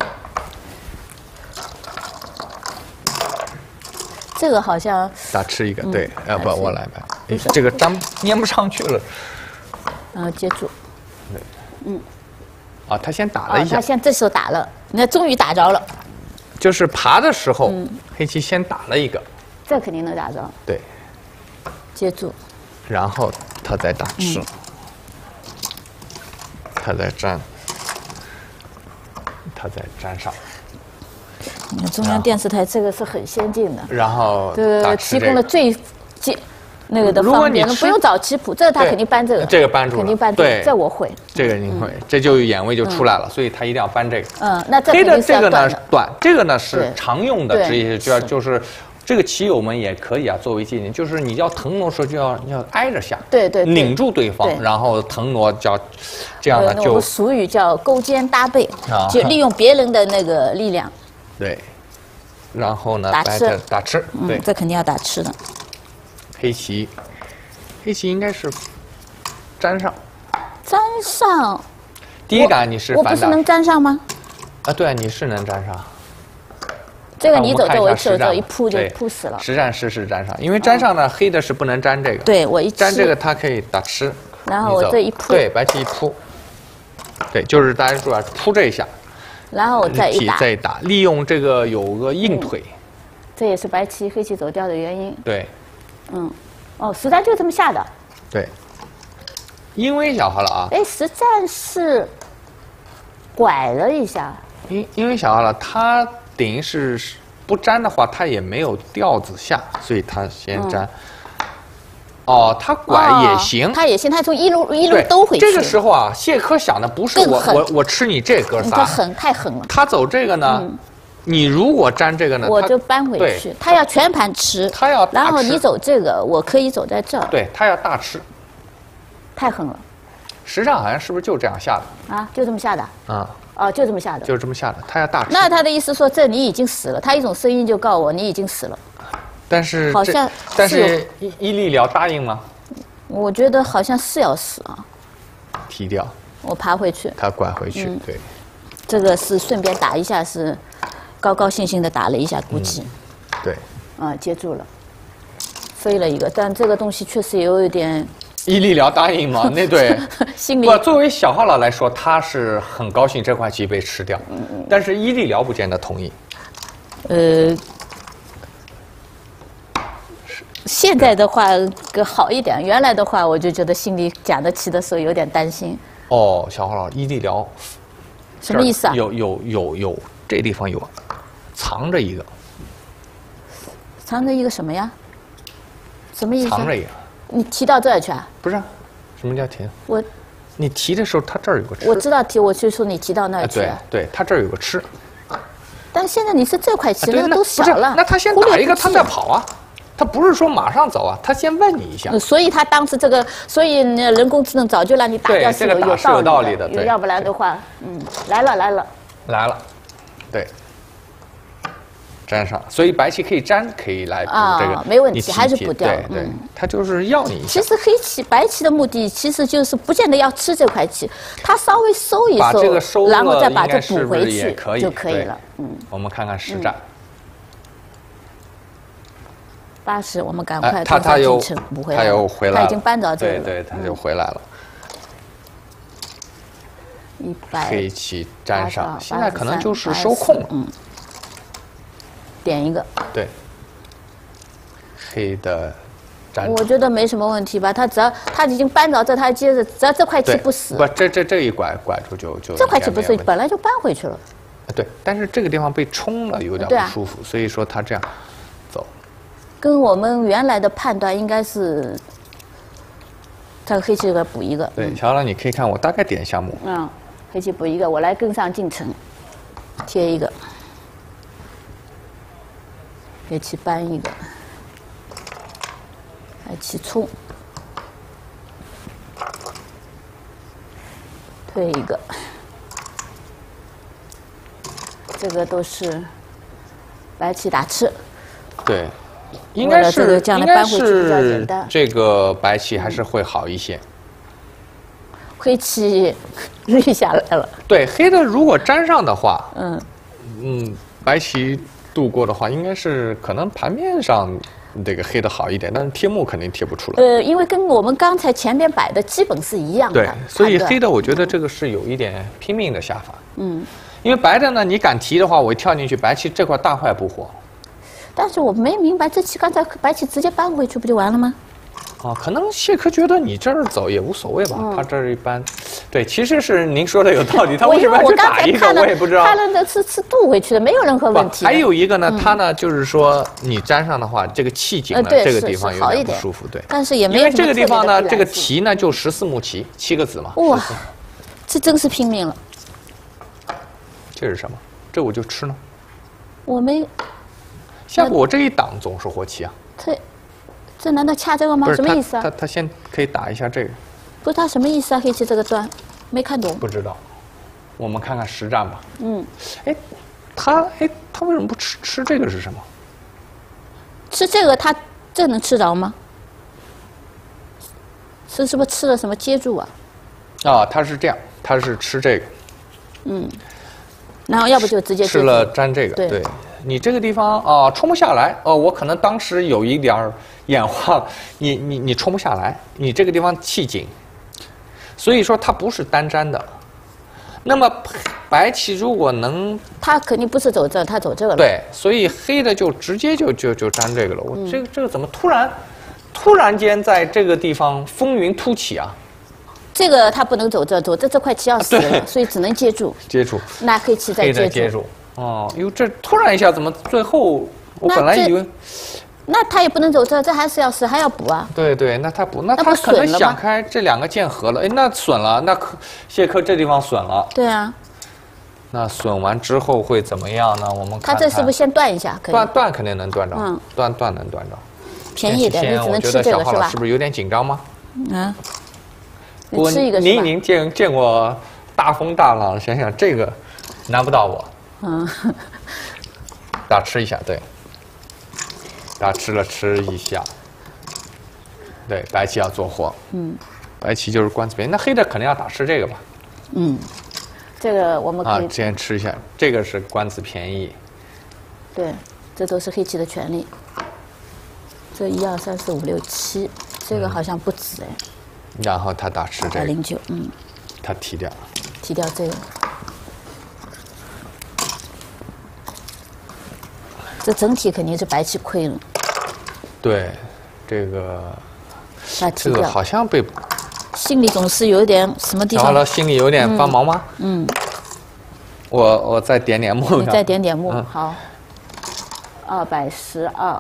这个好像打吃一个，对，要不还是我来吧。哎这个粘粘不上去了。 呃接住。 啊，他先打了哦， 一下他，现在这时候打了，那终于打着了， 就是爬的时候， 嗯黑棋先打了一个， 这肯定能打着， 对， 接住。 然后他再打嗯吃，他再粘，他再粘上， 你看中央电视台这个是很先进的， 然后这个提打吃这个， 供了最简那个的如果方便， 你吃不用找棋谱，这个他对肯定搬这个， 这个搬住了肯定搬这对个，这我会。 这个你会，这就眼位就出来了，所以他一定要搬这个。 嗯，那这黑的肯定是这个呢要断的。 短，这个呢是对常用的对职业，就要是就是这个棋友们也可以啊，作为技能，就是你要腾挪的时候就要要挨着下， 对对对拧住对方对， 然后腾挪叫这样呢就呃我们俗语叫勾肩搭背啊， 就利用别人的那个力量。 对，然后呢打吃白着打吃，对嗯，，这肯定要打吃的。 黑棋，黑棋应该是粘上， 粘上， 第一杆你是反打我不是能粘上吗？ 啊，对，你是能粘上。 这个你走啊我们看这我一走一下实战这一扑就对扑死了。 实战是是粘上，因为粘上呢，黑的是不能粘这个。 对我一粘这吃个它可以打吃。 然后你走我这一扑对，白棋一扑，对，就是大家注意啊，扑这一下， 然后我再一提打， 再一打，利用这个有个硬腿， 这也是白棋黑棋走掉的原因。 对嗯，哦，实战就这么下的。 对，因为小好了啊， 哎，实战是拐了一下。 因因为小好了，它等于是不粘的话，它也没有调子下，所以它先嗯粘。哦，它拐也行哦，他也行，他从一路一路对， 兜回去。 这个时候啊，谢科想的不是我更狠我我吃你这哥仨， 嗯他狠太狠了， 他走这个呢，你如果粘这个呢，他我就搬回对去。他要全盘吃， 他要大吃然后你走这个，我可以走在这儿。 对他要大吃。 太狠了实战好像是不是就这样下的啊！就这么下的， 啊？ 哦，就这么下的。 就是这么下的，他要大吃。 那他的意思说，这你已经死了。他一种声音就告诉我你已经死了。 但是这好像但是有是伊伊利辽答应吗？ 我觉得好像是要死啊！ 踢掉， 我爬回去， 他拐回去， 嗯对这个是顺便打一下，是高高兴兴的打了一下，估计对。 啊接住了，飞了一个，但这个东西确实有一点伊利辽答应吗？那对。 心里不，作为小号老来说，他是很高兴这块棋被吃掉，但是伊利辽不见得同意。 呃。现在的话更好一点，原来的话我就觉得心里讲得起的时候有点担心。 哦，小号老，伊利辽什么意思啊？ 有有有有，这地方有藏着一个， 藏着一个什么呀？什么意思啊？ 藏着一个， 你提到这儿去啊？ 不是啊？什么叫提？ 我你提的时候，它这儿有个吃。 我知道提，我就说你提到那啊， 儿去对啊。 对，它这儿有个吃。 但现在你是这块啊棋， 对， 那个都那不是小了。 那他先忽略打一个，他不计再跑啊。他不是说马上走啊，他先问你一下。 呃所以他当时这个，所以呢人工智能早就让你打对掉是这个打是有道理的对要不然的话，嗯，来了来了， 来了，对，粘上，所以白棋可以粘，可以来补啊这个， 没问题你提提还是补掉对对嗯， 他就是要你一下其，实黑棋、白棋的目的其实就是不见得要吃这块棋，它稍微收一把这个收收，然后了再把这应该是不补回去是也可以就可以对了。嗯， 我们看看实战， 八十，我们赶哎， 快中他他又山进程补回他来了， 又回来了， 他已经搬着这个了。 对对，他就回来了。 一百黑棋粘上， 八十现在可能就是八十收控了， 嗯，点一个， 对，黑的粘我觉得没什么问题吧。他只要他已经搬着这，他接着只要这块棋对不死， 不，这这这一拐拐出就就这块棋不是应该没有问题本来就搬回去了。 对，但是这个地方被冲了，有点对啊不舒服，所以说他这样走， 跟我们原来的判断应该是，这个黑棋给补一个。 对，小老你可以看我大概点项目， 嗯，黑棋补一个，我来跟上进程，贴一个，黑棋搬一个，白棋冲，退一个，这个都是白棋打吃。 对，应该为了这个是将来应该搬回去比较简是单这个白棋还是会好一些。 黑棋绿下来了， 对，黑的如果粘上的话， 嗯， 嗯，白棋度过的话，应该是可能盘面上这个黑的好一点，但是贴目肯定贴不出来。 呃，因为跟我们刚才前边摆的基本是一样的， 对，所以判断黑的我觉得这个是有一点拼命的下法。嗯，因为白的呢，你敢提的话，我一跳进去，白棋这块大块不活。 但是我没明白，这棋刚才白棋直接搬回去不就完了吗？ 啊，可能谢科觉得你这儿走也无所谓吧， 嗯、 他这儿一般，对，其实是您说的有道理，他我为什么要去打一个， 我我也不知道。 看了的是是渡回去的，没有任何问题。 还有一个呢， 嗯、 他呢就是说你粘上的话，这个气颈呢、 呃、 这个地方有点不舒服，对。 但是也没有因为这个地方呢，这个题题呢就十四目棋，七个子嘛。 哇，这真是拼命了。 这是什么？这我就吃呢。 我没。 下我这一挡总是活棋啊。 这。这难道掐这个吗？什么意思啊？ 他他先可以打一下这个。 不是他什么意思啊？黑棋这个端，没看懂。 不知道，我们看看实战吧。 嗯。 哎，他哎他为什么不吃吃这个是什么？ 吃这个他这能吃着吗？是是不是吃了什么接住啊？ 啊，他是这样，他是吃这个。 嗯。然后要不就直接吃了粘这个， 对。 对你这个地方啊，冲不下来哦。我可能当时有一点眼花，你你你冲不下来，你这个地方气紧，所以说它不是单粘的。那么白棋如果能， 他肯定不是走这，他走这个了。 对，所以黑的就直接就就就粘这个了。我这个这个怎么突然突然间在这个地方风云突起啊？ 这个他不能走这，走这这块棋要死了，所以只能接住。 接住。 那黑棋再接住。 黑的接住。哦，哟，这突然一下怎么最后我本来以为， 那他也不能走这，这还是要死，还要补啊。 对对，那他补，那他可能想开这两个键合了，哎，那损了，那可谢科这地方损了。 对啊。 那损完之后会怎么样呢？我们看他这是不是先断一下？可以。 断断肯定能断着， 嗯， 断断能断着。 便宜点，你只能吃这个是吧？ 是不是有点紧张吗？ 嗯。 你吃一个是吧？您您见见过大风大浪，想想这个难不到我。嗯，打吃一下，对，打吃了吃一下，对，白棋要做活，嗯，白棋就是官子边，那黑的肯定要打吃这个吧， 嗯，这个我们可以啊，先吃一下，这个是官子便宜， 对，这都是黑棋的权利，这一二三四五六七，这个好像不止哎， 然后他打吃这个， 零九，嗯， 他提掉， 提掉这个。这整体肯定是白棋亏了。 对，这个， 这个好像被， 心里总是有一点什么地方。 好了，心里有点发毛吗？ 嗯。 我我再点点目。 你再点点目，好。二百十二。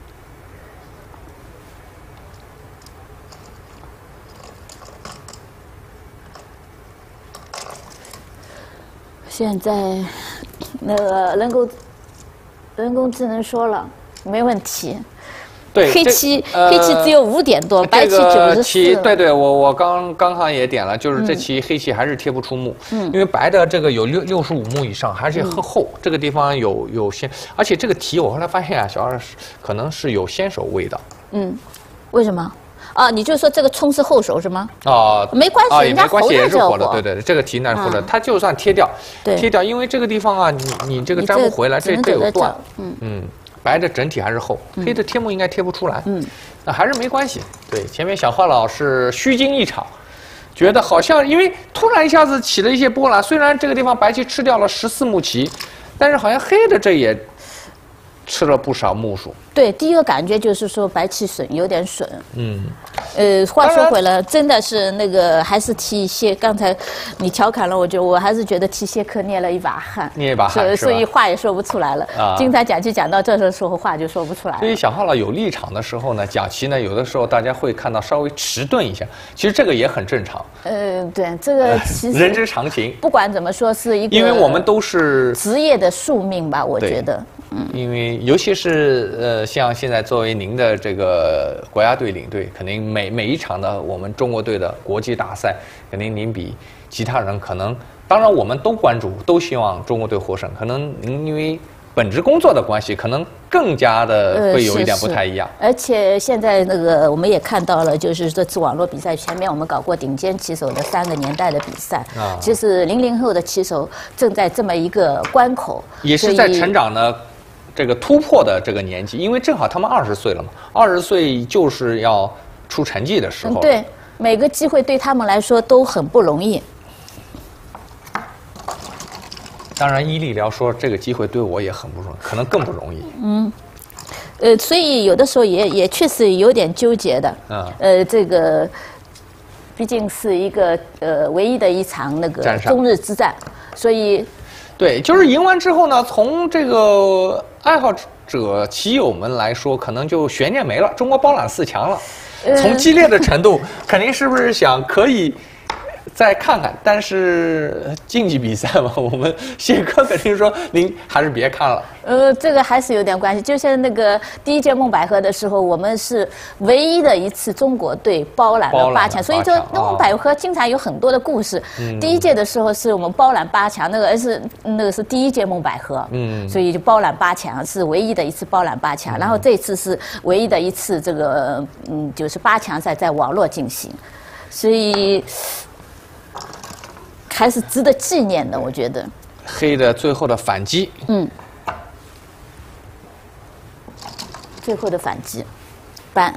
现在，那个人工。人工智能说了，没问题。 对， 黑棋、呃、黑棋只有五点多，白棋九十四。 对对，我我刚刚好也点了，就是这棋、嗯、黑棋还是贴不出目，嗯，因为白的这个有六六十五目以上，还是很厚，嗯、这个地方有有先，而且这个题我后来发现啊，小二可能是有先手位的。 嗯，为什么？啊，你就说这个冲是后手是吗？ 啊， 没关系， 啊、 人家活也是活的，对对，这个题呢活的，它就算贴掉，贴掉，因为这个地方啊，你你这个粘不回来，这这有断，嗯嗯，白的整体还是厚，黑的贴目应该贴不出来，嗯，那还是没关系。对，前面小华老师虚惊一场，觉得好像因为突然一下子起了一些波澜，虽然这个地方白棋吃掉了十四目棋，但是好像黑的这也吃了不少目数。 对，第一个感觉就是说白棋损有点损。 嗯。 呃，话说回来，真的是那个还是替谢。刚才你调侃了，我就我还是觉得替谢科捏了一把汗， 捏一把汗， 所以话也说不出来了。啊，经常讲棋讲到这时候，话就说不出来了。 所以小浩老有立场的时候呢，讲棋呢，有的时候大家会看到稍微迟钝一下，其实这个也很正常。 呃，对，这个其实人之常情。 不管怎么说，是一个因为我们都是职业的宿命吧，我觉得。 嗯，因为尤其是呃，像现在作为您的这个国家队领队，肯定每每一场的我们中国队的国际大赛，肯定您比其他人可能，当然我们都关注，都希望中国队获胜。可能您因为本职工作的关系，可能更加的会有一点不太一样。 呃、而且现在那个我们也看到了，就是这次网络比赛前面我们搞过顶尖棋手的三个年代的比赛，啊，其实零零后的棋手正在这么一个关口， 也是在成长的。这个突破的这个年纪，因为正好他们二十岁了嘛，二十岁就是要出成绩的时候。 嗯，对，每个机会对他们来说都很不容易。 当然，依理疗说这个机会对我也很不容易，可能更不容易。 嗯， 呃，所以有的时候也也确实有点纠结的。 嗯。 呃，这个毕竟是一个呃唯一的一场那个战上中日之战，所以对，就是赢完之后呢，从这个爱好者棋友们来说，可能就悬念没了，中国包揽四强了。从激烈的程度，肯定是不是想可以再看看？但是竞技比赛嘛，我们谢哥肯定说您还是别看了。 呃，这个还是有点关系。就像那个第一届孟百合的时候，我们是唯一的一次中国队包揽了八强，所以说那孟百合经常有很多的故事。嗯、第一届的时候是我们包揽八强，那个是那个是第一届孟百合，嗯，所以就包揽八强是唯一的一次包揽八强。嗯、然后这次是唯一的一次这个嗯，就是八强赛在网络进行，所以还是值得纪念的，我觉得。 黑的最后的反击， 嗯。最后的反击，扳。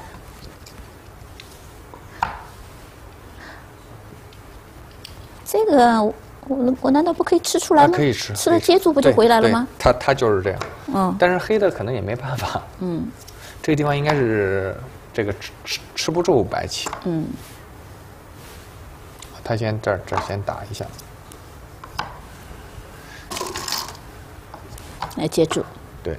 这个我我难道不可以吃出来吗？ 可以吃， 吃了接住不就回来了吗？ 它它就是这样。 嗯。 但是黑的可能也没办法。 嗯。 这个地方应该是这个吃吃吃不住白棋。 嗯。 他先这儿这儿先打一下。 来接住。 对。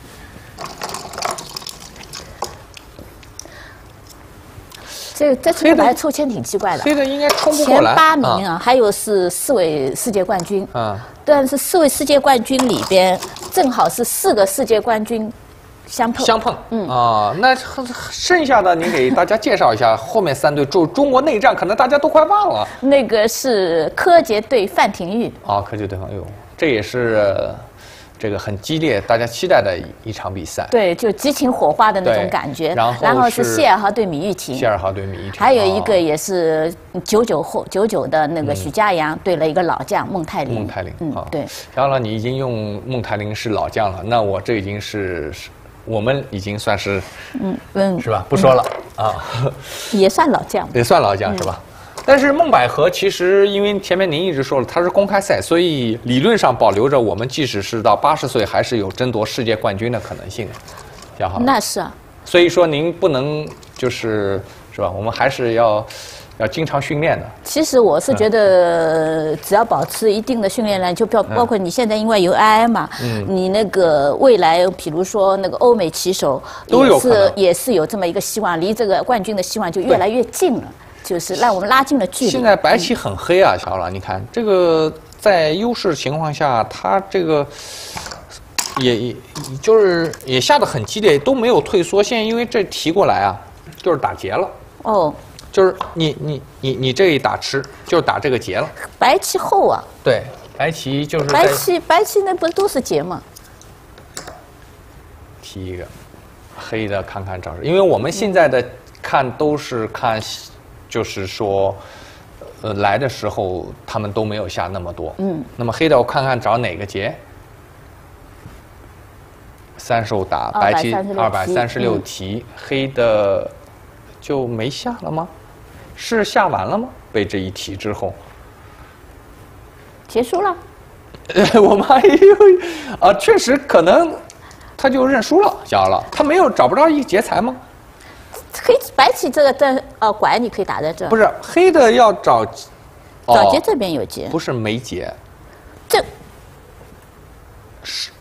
这这次本来抽签挺奇怪的， 黑的应该冲不过来。 前八名啊，啊还有是四位世界冠军啊， 但是四位世界冠军里边正好是四个世界冠军相碰。 相碰，嗯啊，那剩下的您给大家介绍一下后面三队，就中国内战，可能大家都快忘了。 那个是柯洁对范廷钰。 啊，柯洁对方，哎呦，这也是。这个很激烈，大家期待的一场比赛。 对，就激情火花的那种感觉。 然后然后是谢尔豪对米玉婷。 谢尔豪对米玉婷。 还有一个也是九九后九九的那个许家阳对了一个老将孟泰林。 孟泰林， 嗯，对。 然后你已经用孟泰林是老将了，那我这已经是，我们已经算是， 嗯嗯， 是吧？不说了啊。 也算老将。 也算老将是吧？但是孟百合其实，因为前面您一直说了，它是公开赛，所以理论上保留着我们即使是到八十岁，还是有争夺世界冠军的可能性的，小豪。 那是啊。 所以说您不能就是是吧？我们还是要要经常训练的。 其实我是觉得，只要保持一定的训练量，就包包括你现在因为有 I I 嘛，嗯、你那个未来，比如说那个欧美棋手，也是也是有这么一个希望，离这个冠军的希望就越来越近了。就是让我们拉近了距离。 现在白棋很黑啊，小老，你看这个在优势情况下，他这个也也就是也下得很激烈，都没有退缩。现在因为这提过来啊，就是打劫了。 哦。 就是你你你你这一打吃，就是打这个劫了。 白棋厚啊。 对，白棋就是。 白棋白棋那不都是劫吗？ 提一个黑的看看招式，因为我们现在的看都是看。就是说，呃，来的时候他们都没有下那么多。嗯。那么黑的我看看找哪个劫？三手打白棋二百三十六提，黑的就没下了吗？是下完了吗？被这一提之后， 结束了。 我们还有啊，确实可能他就认输了，小了，他没有找不着一劫财吗？ 黑白棋这个在呃拐你可以打在这。 不是黑的要找， 找劫这边有劫。 不是没劫。 这。 是。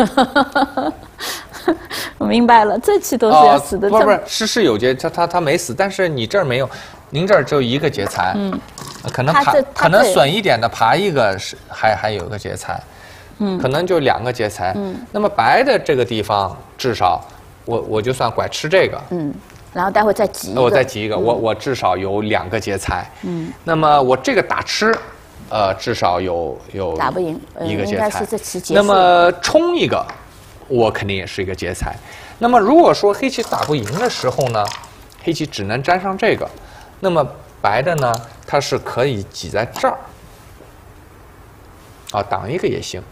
我明白了，这棋都是要死的。 不不是是是有劫，他他他没死，但是你这儿没有，您这儿只有一个劫财。嗯。可能爬可能损一点的爬一个是还还有个劫财。嗯。可能就两个劫财。嗯。那么白的这个地方至少我我就算拐吃这个。嗯。 然后待会再集一个， 我再集一个，嗯、我我至少有两个劫财。嗯，那么我这个打吃，呃，至少有有打不赢一个劫财。 应该是这棋结束。 那么冲一个，我肯定也是一个劫财。那么如果说黑棋打不赢的时候呢，黑棋只能粘上这个，那么白的呢，它是可以挤在这儿，啊，挡一个也行。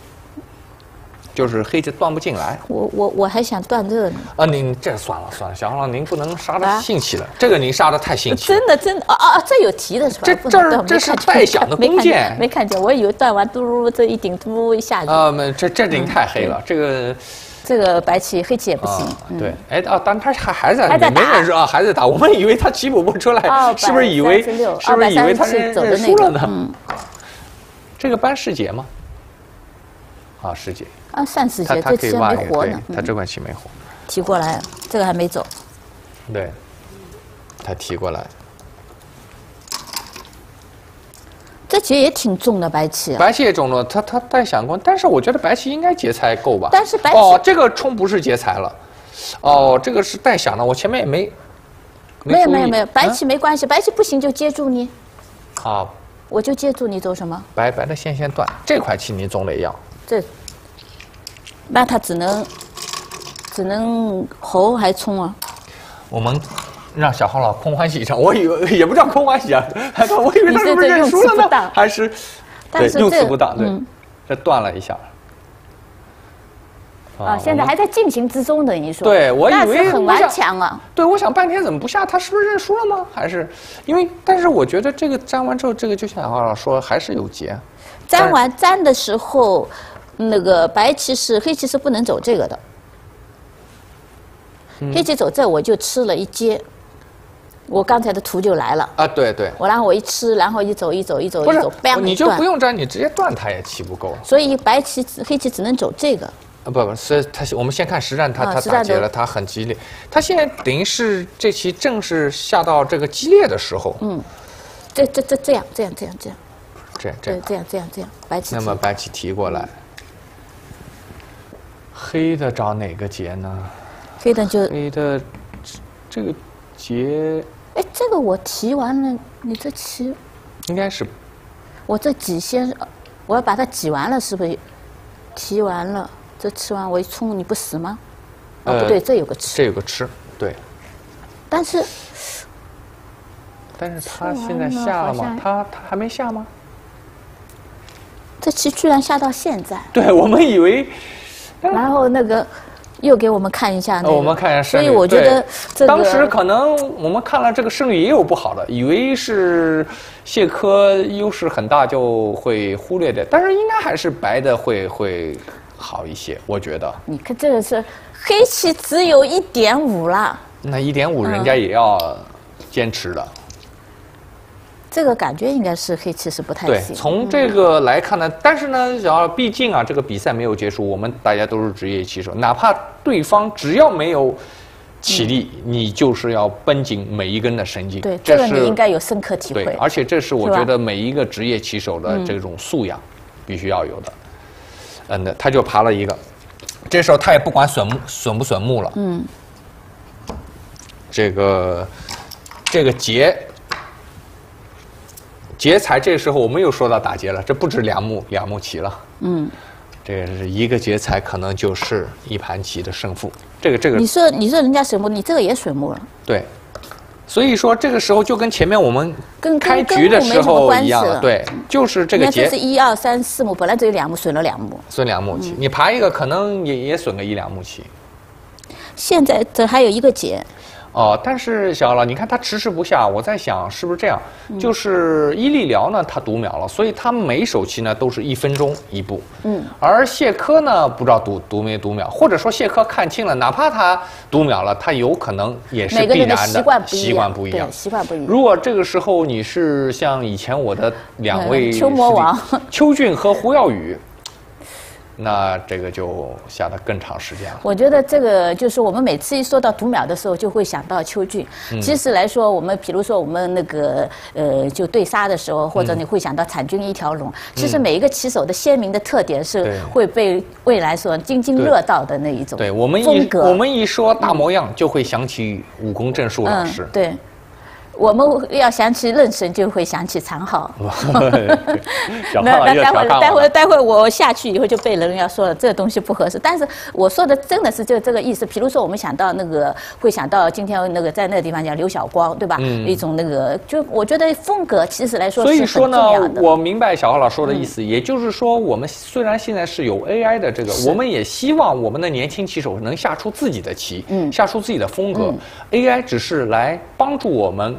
就是黑棋断不进来， 我我我还想断这呢。 啊，您这算了算了，小黄您不能杀的兴起了，啊、这个您杀的太兴起了。 真的真的，哦哦，这有提的是吧？ 这这儿这是带响的弓箭， 没看见，我以为断完嘟噜这一顶嘟一下子。 啊，没，这这顶太黑了，嗯、这个这个白棋黑棋也不行。 啊、对，哎啊，但他还还在还在打没认识啊，还在打。我们以为他棋谱不出来，是不是以为是不是以为他认认输了呢？ 嗯， 这个班世杰吗？啊，世杰。 啊，算世杰， 他这棋还没活呢。 他这块棋没活。 提过来，这个还没走。 对，他提过来。 这棋也挺重的，白棋。 白棋也重了，他他带想过，但是我觉得白棋应该劫财够吧？ 但是白棋哦，这个冲不是劫财了，哦，这个是带想的，我前面也没。 没有没有没有，白棋没关系，白棋不行就接住你。 啊。 我就接住你走什么？ 白白的线先断，这块棋你总得要。 这，那他只能只能猴还冲啊。 我们让小浩老空欢喜一场，我以为也不叫空欢喜啊，我以为他是不是认输了呢？还是对用词不当，对，这断了一下。 啊，现在还在进行之中，等于说， 对我以为很顽强啊。 对，我想半天怎么不下？他是不是认输了吗？还是因为？但是我觉得这个粘完之后，这个就像小浩老说，还是有劫。 粘完粘的时候，那个白棋是黑棋是不能走这个的。黑棋走这，我就吃了一接，我刚才的图就来了。 啊，对对。 我然后我一吃，然后一走一走一走一走， 不是，你就不用粘，你直接断它也棋不够。 所以白棋黑棋只能走这个。 啊不不，是他我们先看实战，他他打劫了，他很激烈。他现在等于是这棋正是下到这个激烈的时候。 嗯，这这这这样这样这样这样。 这样这样。 对，这样这样这样，白棋。 那么白棋提过来，黑的找哪个劫呢？ 黑的就黑的这个劫。 哎，这个我提完了，你这棋应该是。 我这挤先，我要把它挤完了，是不是？提完了。这吃完我一冲，你不死吗？哦，不对，这有个吃， 这有个吃，对。 但是， 但是他现在下了吗？他他还没下吗？ 这棋居然下到现在。 对我们以为。 然后那个又给我们看一下那个， 我们看一下胜率。 所以我觉得这个当时可能我们看了这个胜率也有不好的，以为是谢科优势很大就会忽略的，但是应该还是白的会会。好一些，我觉得。 你看这个是黑棋只有一点五了。 那一点五人家也要坚持的。 这个感觉应该是黑棋是不太行。 对，从这个来看呢，但是呢，要毕竟啊，这个比赛没有结束，我们大家都是职业棋手，哪怕对方只要没有起立，你就是要绷紧每一根的神经。 对，这个你应该有深刻体会。 对，而且这是我觉得每一个职业棋手的这种素养必须要有的。嗯，他就爬了一个，这时候他也不管损损不损目了。嗯，这个这个劫劫财，这时候我们又说到打劫了，这不止两目两目棋了。嗯，这是一个劫财，可能就是一盘棋的胜负。这个这个， 你说你说人家损目，你这个也损目了。 对。所以说，这个时候就跟前面我们开局的时候一样了，对，就是这个劫。 这是一二三四目，本来只有两目，损了两目。 损两目棋，你爬一个可能也也损个一两目棋。 现在这还有一个劫。 哦，但是小老，你看他迟迟不下，我在想是不是这样？嗯、就是伊利辽呢，他读秒了，所以他每手棋呢都是一分钟一步。嗯。而谢科呢，不知道读读没读秒，或者说谢科看清了，哪怕他读秒了，他有可能也是必然的习惯习惯不一样。 习惯不一样。 如果这个时候你是像以前我的两位邱魔王邱俊和胡耀宇。那这个就下得更长时间了。 我觉得这个就是我们每次一说到读秒的时候，就会想到邱俊。嗯、其实来说，我们比如说我们那个呃，就对杀的时候，或者你会想到惨军一条龙。嗯、其实每一个棋手的鲜明的特点是会被未来所津津乐道的那一种风格。 对，我们一我们一说大模样，就会想起武功正树老师。 嗯、对。我们要想起任神，就会想起常浩。 那那待会待会待会我下去以后就被人要说了，这个东西不合适。但是我说的真的是就这个意思。比如说我们想到那个，会想到今天那个在那个地方讲刘晓光，对吧？嗯、一种那个，就我觉得风格其实来说是很重要的。 所以说呢，我明白小浩老师说的意思，嗯、也就是说，我们虽然现在是有 A I 的这个，我们也希望我们的年轻棋手能下出自己的棋，嗯、下出自己的风格。嗯、A I 只是来帮助我们。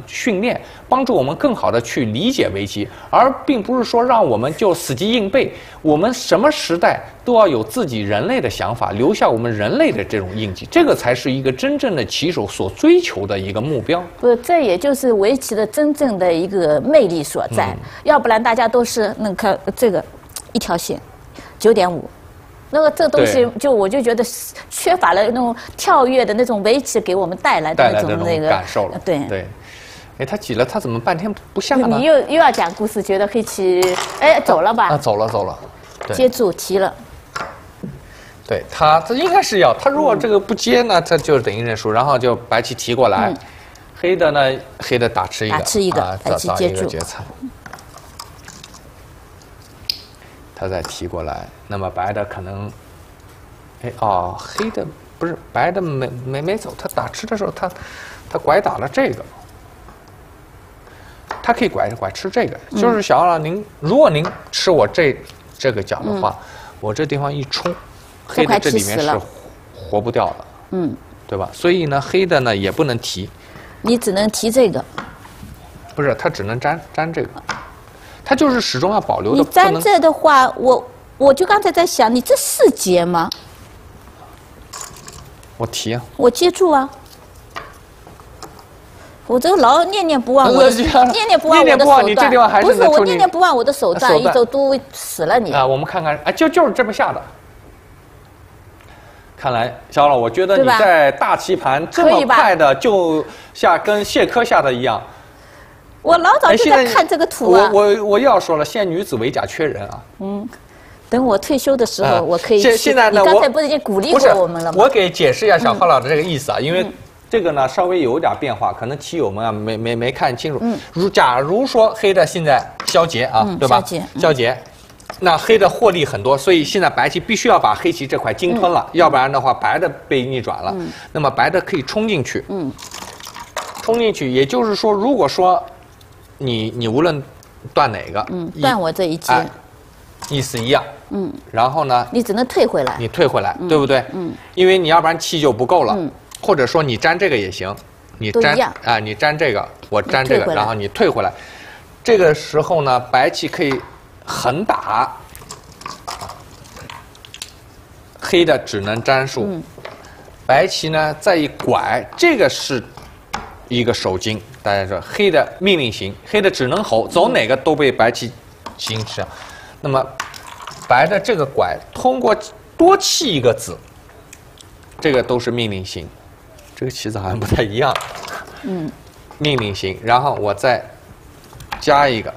训练，帮助我们更好的去理解围棋，而并不是说让我们就死记硬背。我们什么时代都要有自己人类的想法，留下我们人类的这种印记，这个才是一个真正的棋手所追求的一个目标。 不，这也就是围棋的真正的一个魅力所在。嗯、要不然大家都是那看这个一条线，九点五。那个这东西就我就觉得缺乏了那种跳跃的那种围棋给我们带来的那种那个感受了。 对对，哎，他挤了，他怎么半天不下呢？ 你又又要讲故事，觉得黑棋哎走了吧？ 啊，走了走了， 接住提了。 对他，这应该是要他如果这个不接呢，他就等于认输，然后就白棋提过来，嗯、黑的呢，黑的打吃一个， 打吃一个， 啊、 白棋接住。 劫材。他再提过来，那么白的可能，哎哦，黑的不是白的没没没走，他打吃的时候他他拐打了这个，他可以拐拐吃这个，嗯、就是小二您如果您吃我这这个角的话，嗯、我这地方一冲，黑的这里面是活不掉的，嗯，对吧？所以呢，黑的呢也不能提， 你只能提这个， 不是，他只能粘粘这个。它就是始终要保留的。 你粘这的话，我我就刚才在想，你这是接吗？ 我提啊。 我接住啊。我这个老念念不忘，我念念不忘我的手段。 你这地方还是不是我念念不忘我的手段，一走都死了你。 啊，我们看看，啊，就就是这么下的。看来，肖老，我觉得你在大棋盘这么快的就下，跟谢科下的一样。 我老早就在看这个图啊！ 我我我又要说了，现在女子围甲缺人啊。 嗯，等我退休的时候，我可以。 现现在呢， 你刚才不是已经鼓励过我们了吗？ 我给解释一下小浩老的这个意思啊，因为这个呢稍微有点变化，可能棋友们啊没没没看清楚。嗯。如假如说黑的现在消劫啊，对吧？消劫。 消劫，那黑的获利很多，所以现在白棋必须要把黑棋这块金吞了，要不然的话白的被逆转了。嗯。那么白的可以冲进去。嗯。冲进去，也就是说，如果说。你你无论断哪个， 嗯，断我这一接， 哎，意思一样，嗯，然后呢， 你只能退回来， 你退回来，对不对？嗯，因为你要不然气就不够了，嗯，或者说你粘这个也行，你粘啊，你粘这个，我粘这个，然后你退回来，这个时候呢，白棋可以横打，黑的只能粘住，嗯，白棋呢再一拐，这个是一个手筋。大家说黑的命令型，黑的只能吼，走哪个都被白棋侵蚀。那么白的这个拐通过多弃一个子，这个都是命令型。这个棋子好像不太一样。嗯。命令型，然后我再加一个，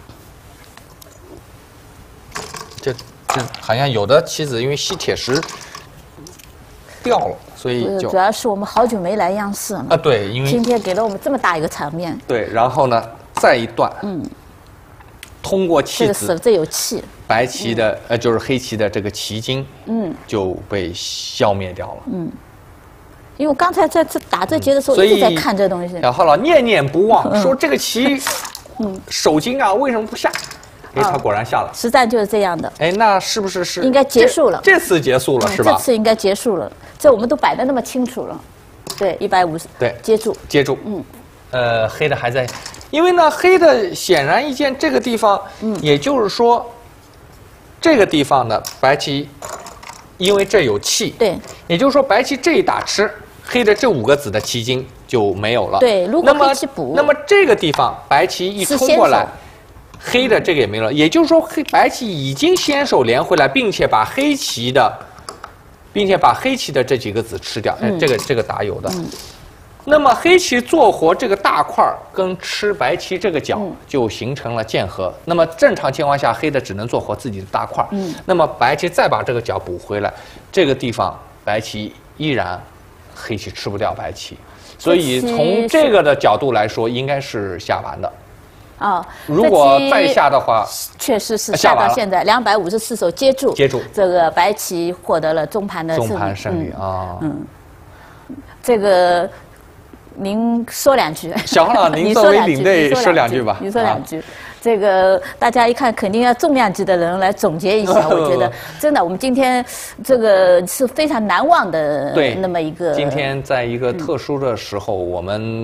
这这好像有的棋子因为吸铁石掉了。所以就主要是我们好久没来央视了啊，对，因为今天给了我们这么大一个场面。 对，然后呢，再一段，嗯，通过弃子， 这个死了这有气， 白棋的、嗯、呃就是黑棋的这个棋筋，嗯，就被消灭掉了。嗯， 因为我刚才在这打这节的时候、嗯、一直在看这东西。 小浩老念念不忘，嗯、说这个棋，嗯，手筋啊为什么不下？哎，他果然下了。 实战就是这样的。 哎，那是不是是应该结束了？ 这次结束了、嗯、是吧？ 这次应该结束了。这我们都摆得那么清楚了，对，一百五十， 对， 接住， 接住，嗯，呃，黑的还在，因为呢，黑的显然一见这个地方，嗯，也就是说，这个地方的白棋，因为这有气， 对， 也就是说白棋这一打吃，黑的这五个子的棋筋就没有了， 对，如果黑棋补， 那么这个地方白棋一冲过来，黑的这个也没了，也就是说黑白棋已经先手连回来，并且把黑棋的。并且把黑棋的这几个子吃掉，哎，这个这个打有的。嗯、那么黑棋做活这个大块儿，跟吃白棋这个角就形成了键合。嗯、那么正常情况下，黑的只能做活自己的大块儿。嗯、那么白棋再把这个角补回来，这个地方白棋依然黑棋吃不掉白棋，所以从这个的角度来说，应该是下完的。 啊、哦， 如果再下的话， 确实是下到现在两百五十四手接住， 接住这个白棋获得了中盘的中盘胜利啊。嗯， 这个您说两句， 小浩老，您作为领队说两句吧。 您说两句，这个大家一看肯定要重量级的人来总结一下。我觉得真的，我们今天这个是非常难忘的那么一个。 今天在一个特殊的时候，我们。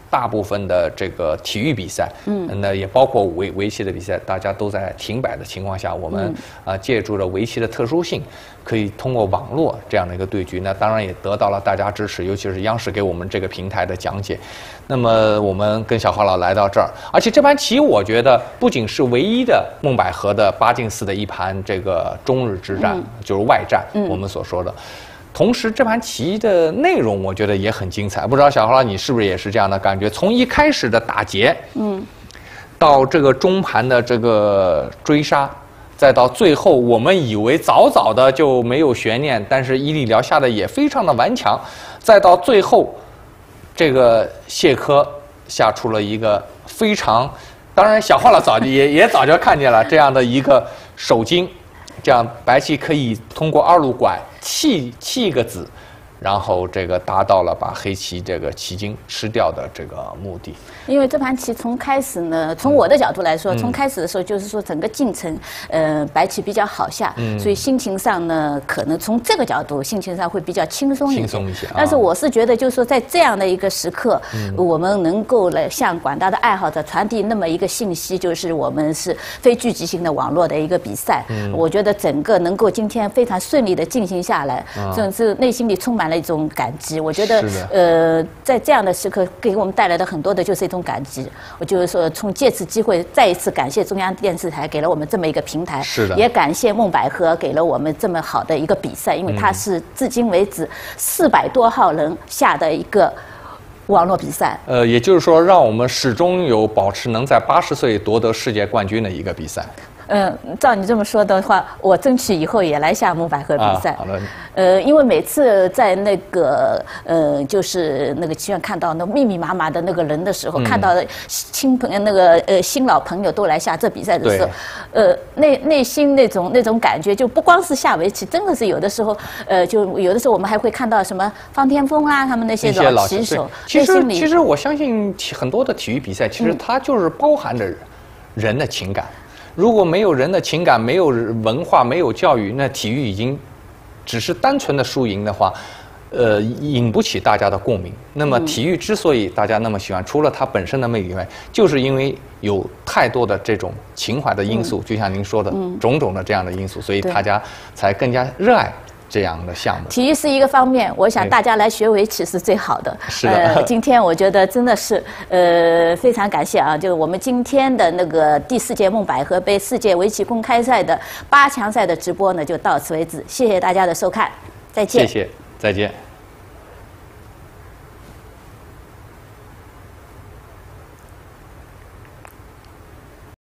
大部分的这个体育比赛，嗯，那也包括围围棋的比赛，大家都在停摆的情况下，我们啊、呃、借助了围棋的特殊性，可以通过网络这样的一个对局，那当然也得到了大家支持，尤其是央视给我们这个平台的讲解。那么我们跟小花老来到这儿，而且这盘棋我觉得不仅是唯一的孟百合的八进四的一盘这个中日之战，嗯、就是外战，嗯、我们所说的。同时，这盘棋的内容我觉得也很精彩。不知道小花老你是不是也是这样的感觉？从一开始的打劫，嗯，到这个中盘的这个追杀，再到最后我们以为早早的就没有悬念，但是伊利辽下的也非常的顽强，再到最后，这个谢科下出了一个非常，当然小花老早也也早就看见了这样的一个手筋，这样白棋可以通过二路拐。弃弃个子，然后这个达到了把黑棋这个棋筋吃掉的这个目的。 因为这盘棋从开始呢，从我的角度来说，嗯、从开始的时候就是说整个进程，呃，白棋比较好下，嗯、所以心情上呢，可能从这个角度心情上会比较轻松一些。轻松一些。但是我是觉得，就是说在这样的一个时刻，嗯、我们能够来向广大的爱好者传递那么一个信息，就是我们是非聚集性的网络的一个比赛。嗯、我觉得整个能够今天非常顺利的进行下来，甚至内心里充满了一种感激。我觉得，呃，在这样的时刻给我们带来的很多的就是一种感激。我就是说，从借此机会再一次感谢中央电视台给了我们这么一个平台， 是的， 也感谢孟百合给了我们这么好的一个比赛，因为它是至今为止四百多号人下的一个网络比赛。 呃，也就是说，让我们始终有保持能在八十岁夺得世界冠军的一个比赛。 嗯，照你这么说的话，我争取以后也来下孟百合比赛。 啊、好的。 呃，因为每次在那个呃，就是那个棋院看到那密密麻麻的那个人的时候，嗯、看到亲朋那个呃新老朋友都来下这比赛的时候，呃，内内心那种那种感觉，就不光是下围棋，真的是有的时候，呃，就有的时候我们还会看到什么方天峰啊，他们那些老棋手， 其实其实我相信很多的体育比赛，其实它就是包含着人的情感。嗯，如果没有人的情感，没有文化，没有教育，那体育已经只是单纯的输赢的话，呃，引不起大家的共鸣。那么体育之所以大家那么喜欢，除了它本身的魅力外，就是因为有太多的这种情怀的因素，就像您说的种种的这样的因素，所以大家才更加热爱这样的项目。 体育是一个方面，我想大家来学围棋是最好的。 是的。 呃，今天我觉得真的是呃非常感谢啊，就是我们今天的那个第四届孟百合杯世界围棋公开赛的八强赛的直播呢，就到此为止。谢谢大家的收看，再见。 谢谢，再见。